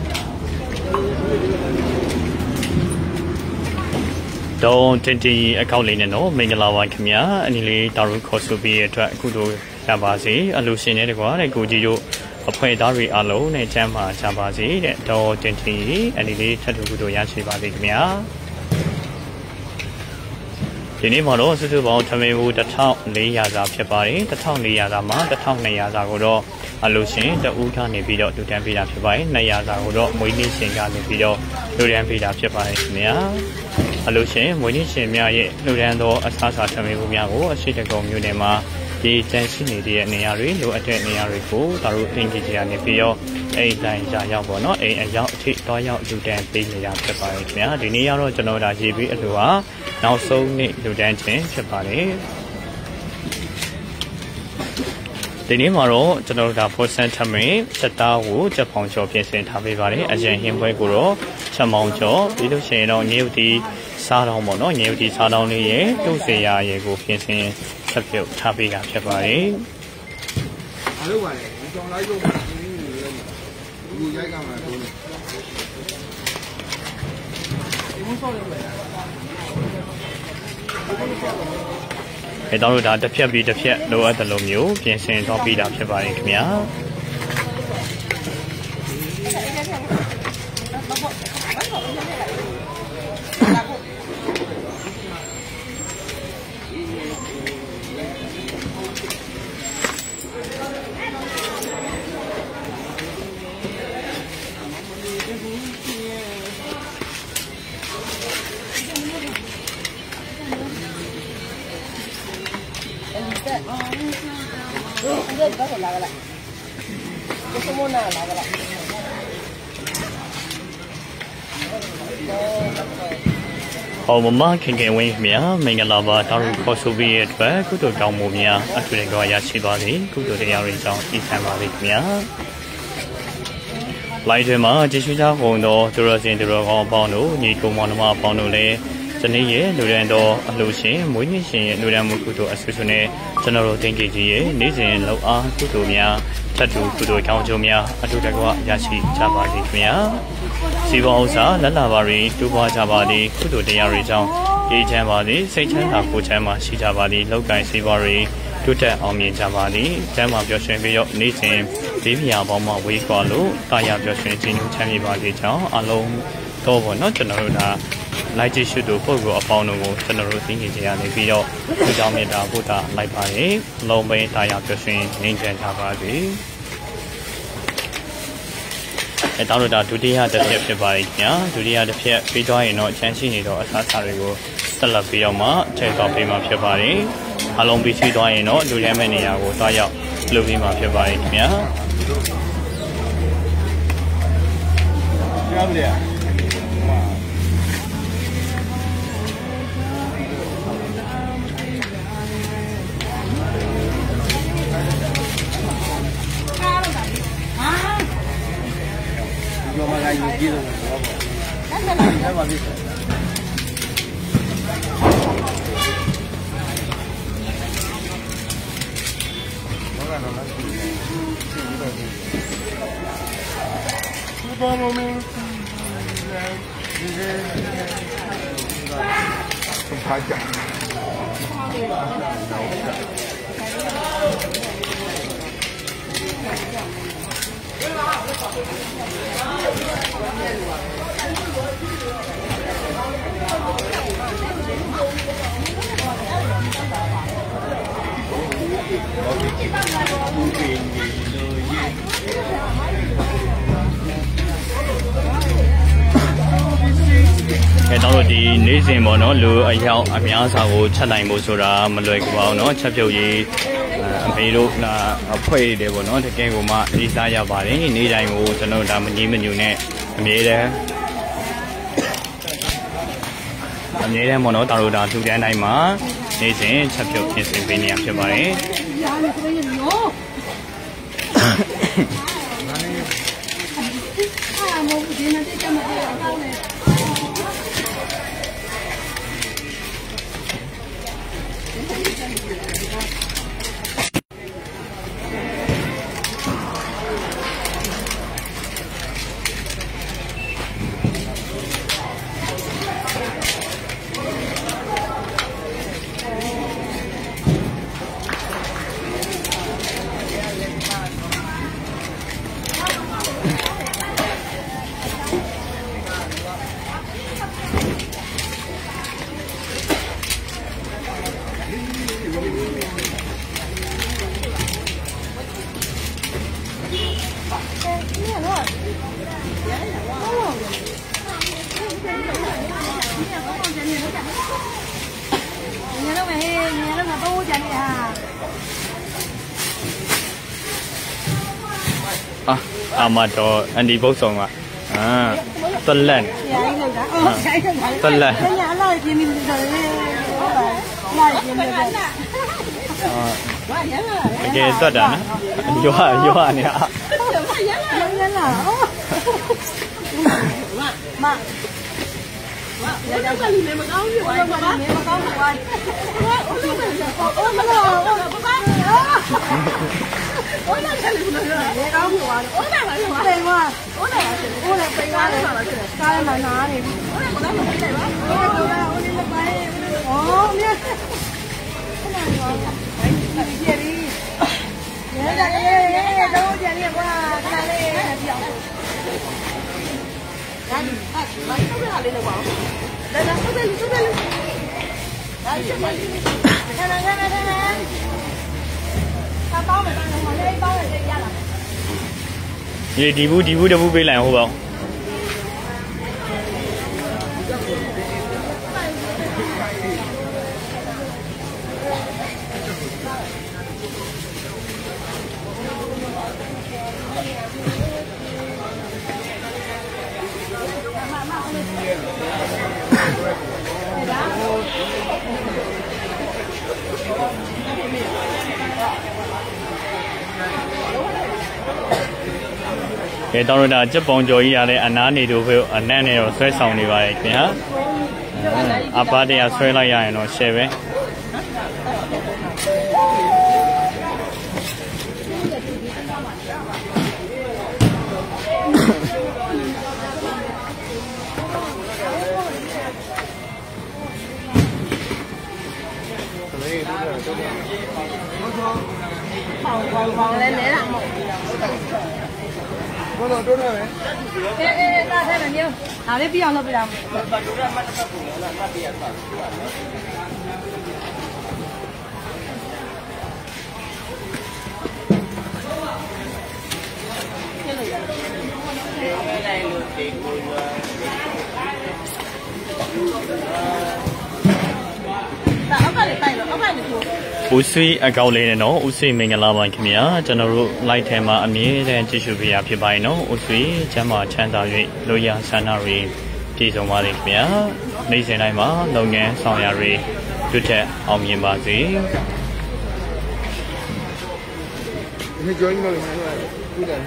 တော့တင်အကောက်လေးနဲ့နော်မင်္ဂလာပါခင်ဗျာအနည်းလေးတာရုခေါ်ဆိုပြီးရအတွက်အခုတို့ရပါစေအလူရှင်နဲ့တကွာတဲ့ကိုကြီးတို့အဖွဲ့သားတွေအားလုံးနဲ့ချမ်းသာကြပါစေတဲ့တော့တင်အနည်းလေးထပ်တူကုတို့ရရှိပါစေခင်ဗျာဒီနေ့မှာတော့စုစုပေါင်းထမင်းဘူး1400စာဖြစ်ပါတယ်1400စာမှာ1200စာကိုတော့အလို့ရှင်တဦးကနေပြီးတော့လူတန်းပေးတာဖြစ်ပါတယ်200စာကိုတော့မွေးနေ့ရှင်ကနေပြီးတော့လူတန်းပေးတာဖြစ်ပါတယ်ခင်ဗျာအလို့ရှင်မွေးနေ့ရှင်များရဲ့လူတန်းသောအစားအစာထမင်းဘူးများကိုအရှိတကုံမျိုးနယ်မှာဒီကျန်ရှိနေတဲ့နေရာတွေလိုအပ်တဲ့နေရာတွေကိုဒါတို့အင်ဂျီကြီးကနေပြီးတော့အိမ်တိုင်းရာရောက်ပေါ့နော်အိမ်အရောက်အထိတော့ရောက်လူတန်းပေးနေတာဖြစ်ပါတယ်ခင်ဗျာဒီနေ့ကတော့ကျွန်တော်ဒါရေးပြီးအလိုဟာနောက်ဆုံးနေ့လူတန်းချင်းဖြစ်ပါတယ်ဒီနေ့မှာတော့ကျွန်တော်တို့ဒါပေါ်ဆန်ထမင်းချက်သားကိုချက်ပေါင်ကျော်ပြင်ဆင်ထားပေးပါတယ်အရင်ဟင်းပွဲကိုတော့ချက်မောင်ကျော်ပြီးလို့ရှိရင်တော့ငရုတ်တီစားတောင်းပေါ့နော်ငရုတ်တီစားတောင်းလေးရဲ့တုပ်စေရရဲ့ကိုပြင်ဆင်ချက်ပြုတ်ထားပေးတာဖြစ်ပါတယ်အားလုံးပါလေကြောင်လိုက်လို့ဒီရိုက်ကမှာတော့ဒီမဆောက်ရမယ်တော့ဒါတစ်ဖြက်ပြီးတစ်ဖြက်လိုအပ်တယ်လို့မျိုးပြင်ဆင်တော့ပြီးတာဖြစ်ပါတယ်ခင်ဗျာ这个是哪个了？这什么哪个了？ ဟောမမခင်ခင်ဝင်းခင်ဗျာမင်္ဂလာပါတောက်ခေါ်ဆိုပြီးရဲ့အတွက်ကုသိုလ်ကောင်းမှုများအထူးတကောရရှိပါစေကုသိုလ်တရားတွေကြောင့်ဤခံပါစေခင်ဗျာလိုက်တွေမှာကျေးဇူးကြောင့်ဘုံတော်သူတော်စင်သူတော်ကောင်းပေါင်းတို့ညီကိုမောင်နှမပေါင်းတို့လည်းဒီနေ့ရဲ့လူရန်တော်အလှရှင်မွေးနေ့ရှင်ရဲ့လူရန်မှုကုသိုလ်အဆူဆူနဲ့ကျွန်တော်တို့တင်ကြည်ကြီးရဲ့နေ့စဉ်လောက်အားကုသိုလ်များထပ်တူကုသိုလ်ကောင်းကျိုးများအထူးတကောရရှိကြပါစေခင်ဗျာစီဘောဥစ္စာလက်လာပါရီတူပွားကြပါသည်ကုသိုလ်တရားတွေကြောင့်အေးချမ်းပါသည်စိတ်ချမ်းသာကိုယ်ချမ်းသာရှိကြပါသည်လောက်ကင်စီဘောရီတိုးတက်အောင်မြင်ကြပါသည်ကျမ်းမာပျော်ရွှင်ပြီးတော့နေ့စဉ်ဒီပြာပေါင်းမှာဝေးကွာလို့တာယာပျော်ရွှင်ခြင်းချမ်းမြေပါစေကြောင်းအလုံးတော့ဘောနော်ကျွန်တော်တို့ဒါလိုက်ကြည့်ရှုတို့ပုံကအပေါင်းတို့ကိုကျွန်တော်တို့သိနေကြရနေပြီးတော့ဒီကြောင့်မြတ်တာဘုရားလိုက်ပါရေလုံးပိန်တာယာပျော်ရွှင်ငြိမ်းချမ်းကြပါစေတောင်းလို့ဒါဒုတိယတစ်ဖြက်ဖြစ်ပါလိမ့်ညာဒုတိယတစ်ဖြက်ပြီးသွားရင်တော့ချမ်းရှိနေတော့အစားအစာတွေကိုဆက်လက်ပြီးတော့မှထည့်သွားပေးမှဖြစ်ပါတယ်အလုံးပြီးရှိသွားရင်တော့လူရဲမဲ့နေရာကိုသွားရောက်လုပ်ပြီးမှဖြစ်ပါလိမ့်ခင်ဗျာကြားပြီလား我们来有几种，来吧，别。我看到了，我帮我们拍奖。 တောင်းလို့ဒီနေ့စဉ်ပေါ့နော်လူအယောက်အများစာကိုချက်နိုင်ဖို့ဆိုတာမလွယ်ကူပါဘူးနော်ချက်ပြုတ်ရေးအမေတို့အဖွဲ့တွေပေါ့နော်တကယ်ကိုမှလေးစားရပါတယ်နေ့တိုင်းကိုကျွန်တော်ဒါမငြင်းမညူနဲ့အမြဲတမ်းပေါ့နော်တာတို့ဒါသူတန်းတိုင်းမှာနေ့စဉ်ချက်ပြုတ်ပြင်ဆင်ပေးနေရဖြစ်ပါတယ်阿媽就安迪保送啊，得嘞，得嘞，给多少呢？有啊你啊。妈。我那个里面没搞鱼，我那个里面没搞鱼啊！我那个里面没搞鱼啊！我那个里面对哇，我那个背哇的，家里买哪里？我那个背的哇，我那个背，哦，你看，我那个，哎，姐哩，等我姐哩，我看嘞，比较。来，收在哪里的光？来，收在里。来，看。他包没包的话，这一包的这一样了。你地步的不背来好不好？ ကဲတောင်းရတာကြက်ပုံကြော်ကြီးရတဲ့အနားနေတို့ပဲအနက်နဲ့တော့ဆွဲဆောင်နေပါရဲ့ခင်ဗျာအပါတရားဆွဲလိုက်ရရင်တော့ရှယ်ပဲပေါင်လဲလဲတာမဟုတ်ဘူးတော့မယ်အေးဒါထဲမှာမျိုးဒါလေးပြအောင်လုပ်ပြအောင်အောက်ကလေးတိုက်လို့အောက်ကလေးထိုးဦးစီအကောက်လေးနဲ့နော်ဦးစီမင်္ဂလာပါခင်ဗျာကျွန်တော်တို့ live ထဲမှာအမြဲတမ်းကြည့်ရှုပေးရဖြစ်ပါတယ်နော်ဦးစီကျမ်းမာချမ်းသာ၍လူရဆန္ဒတွေပြည့်စုံပါလိမ့်ခင်ဗျာနေ့စဉ်တိုင်းမှာလုပ်ငန်းဆောင်ရတွေတွတ်တက်အောင်မြင်ပါစေဒီကြောင်းလို့တွေ့တယ်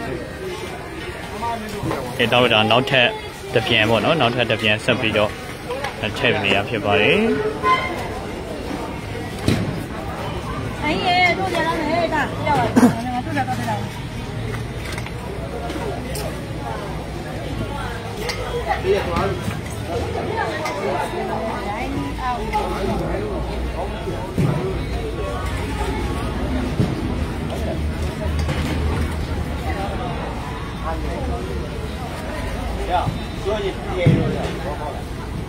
တော့ဒါနောက်ထပ်တပြန်ပေါ့နော်နောက်ထပ်တပြန်ဆက်ပြီးတော့ထည့်နေရဖြစ်ပါတယ်哎呀，多点了没？大，要了，多点，多点。 呀，所以别有点好好了。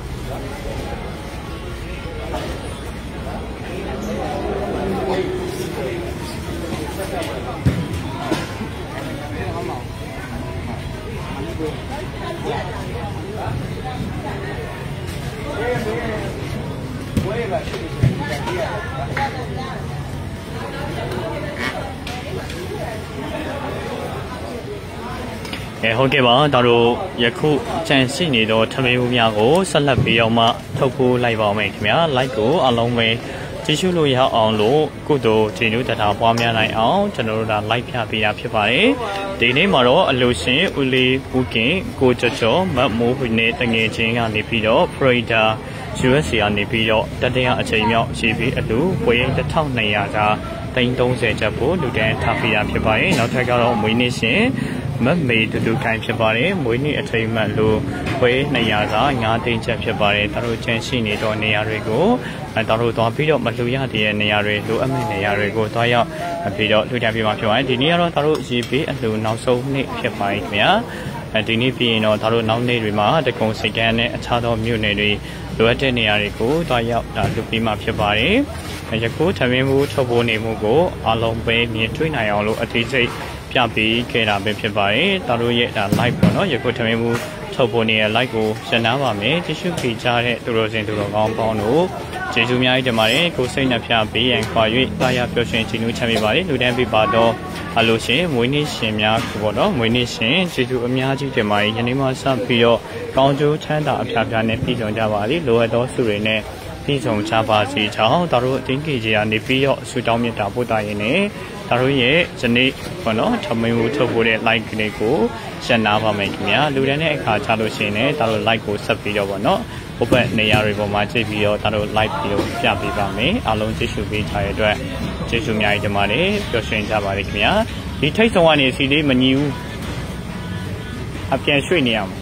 ဟုတ်ကဲ့ပါဒါတို့ယခုကြံရှိနေသောထမင်းဦးများကိုဆက်လက်ပြီးတော့မှထုတ်ပိုးလိုက်ပါမယ်ခင်ဗျာ like ကိုအလုံးပဲကြည့်ရှုလို့ရအောင်လို့ကုသိုလ်ကျေးဇူးတရားပွားများနိုင်အောင်ကျွန်တော်တို့ဒါ like ဖြပေးရဖြစ်ပါတယ်ဒီနေ့မှာတော့အလူရှင်ဦးလေးဦးကင်ကိုကျော်ကျော်မတ်မိုးနဲ့တငယ်ချင်းကနေပြီးတော့ Prader USC ကနေပြီးတော့တတိယအချိန်မြောက်ရှိပြီးအလူပွဲ1200ကျာ330ကျပ်ကိုလူတန်းထားပေးရဖြစ်ပါတယ်နောက်ထပ်ကတော့မွေးနေ့ရှင်မတ်မေတူတူခိုင်ဖြစ်ပါတယ်မွေးနေ့အထိမ်းမှတ်လို့ဝေး200စာ9သိန်းချက်ဖြစ်ပါတယ်ဒါတို့ချမ်းရှိနေတော့နေရာတွေကိုဒါတို့သွားပြီးတော့မလူရတဲ့နေရာတွေလိုအပ်မဲ့နေရာတွေကိုသွားရောက်ပြီးတော့လူတန်းပြမှာဖြစ်ပါတယ်ဒီနေ့ကတော့ဒါတို့ရေးပေးအလူနောက်ဆုံးနေ့ဖြစ်ပါတယ်ခင်ဗျာဒီနေ့ပြီးရင်တော့ဒါတို့နောက်နေ့တွေမှာတကုံစိတ်ကန်းနဲ့အခြားသောမြို့နယ်တွေလိုအပ်တဲ့နေရာတွေကိုသွားရောက်လူပြီးမှဖြစ်ပါတယ်ယခုထမင်းမှုထုတ်ဖို့နေမှုကိုအလုံးပဲမြင်တွေ့နိုင်အောင်လို့အသေးစိတ်ပြပေးခဲ့တာပဲဖြစ်ပါတယ်ဒါတို့ရဲ့ဒါ live ပေါ့နော်ယခုထမင်းမှုထုတ်ဖို့နေရ live ကိုရှင်းနာပါမယ်တ िश ဖိကြတဲ့သူတော်စင်သူတော်ကောင်းပေါင်းတို့ကျေးဇူးများကြီးတင်ပါတယ်ကိုစိတ်နှဖျားပေးရန်ခွာ၍တာယာပျော်ရွှင်ခြင်းချမ်းမြေပါတယ်လူတန်းပြပါတော့အလို့ရှင်မွေးနေ့ရှင်များပေါ့နော်မွေးနေ့ရှင်ကျေးဇူးအများကြီးတင်ပါတယ်ယနေ့မှစပြီးတော့ကောင်းကျိုးချမ်းသာအဖျားဖျားနဲ့ပြည်စုံကြပါလိလိုအပ်သောစုတွေနဲ့ပြည်စုံကြပါစေကြောင်းဒါတို့အတင်းကြီးကြီးကနေပြီးတော့ဆုတောင်းမြတ်တာပို့တာရင်နဲ့ဒါတို့ရဲ့ဇနီးပေါ့နော်ထမင်းကိုထုတ်ဖို့တဲ့ like လေးကိုရှင်းနာပါမယ်ခင်ဗျာလူတန်းတဲ့အခါချလို့ရှိရင်လည်းဒါတို့ like ကိုဆက်ပြီးတော့ပေါ့နော်ဟိုဘက်နေရာတွေပေါ်မှာကြည့်ပြီးတော့ဒါတို့ like ပြီးတော့ပြပေးပါမယ်အားလုံးကြည့်ရှုပေးကြတဲ့အတွက်ကျေးဇူးများကြီးတင်ပါတယ်ပျော်ရွှင်ကြပါလိမ့်ခင်ဗျာဒီထိတ်ဆုံးကနေစီလေးမညီဘူးအပြန်ရွှေ့နေရအောင်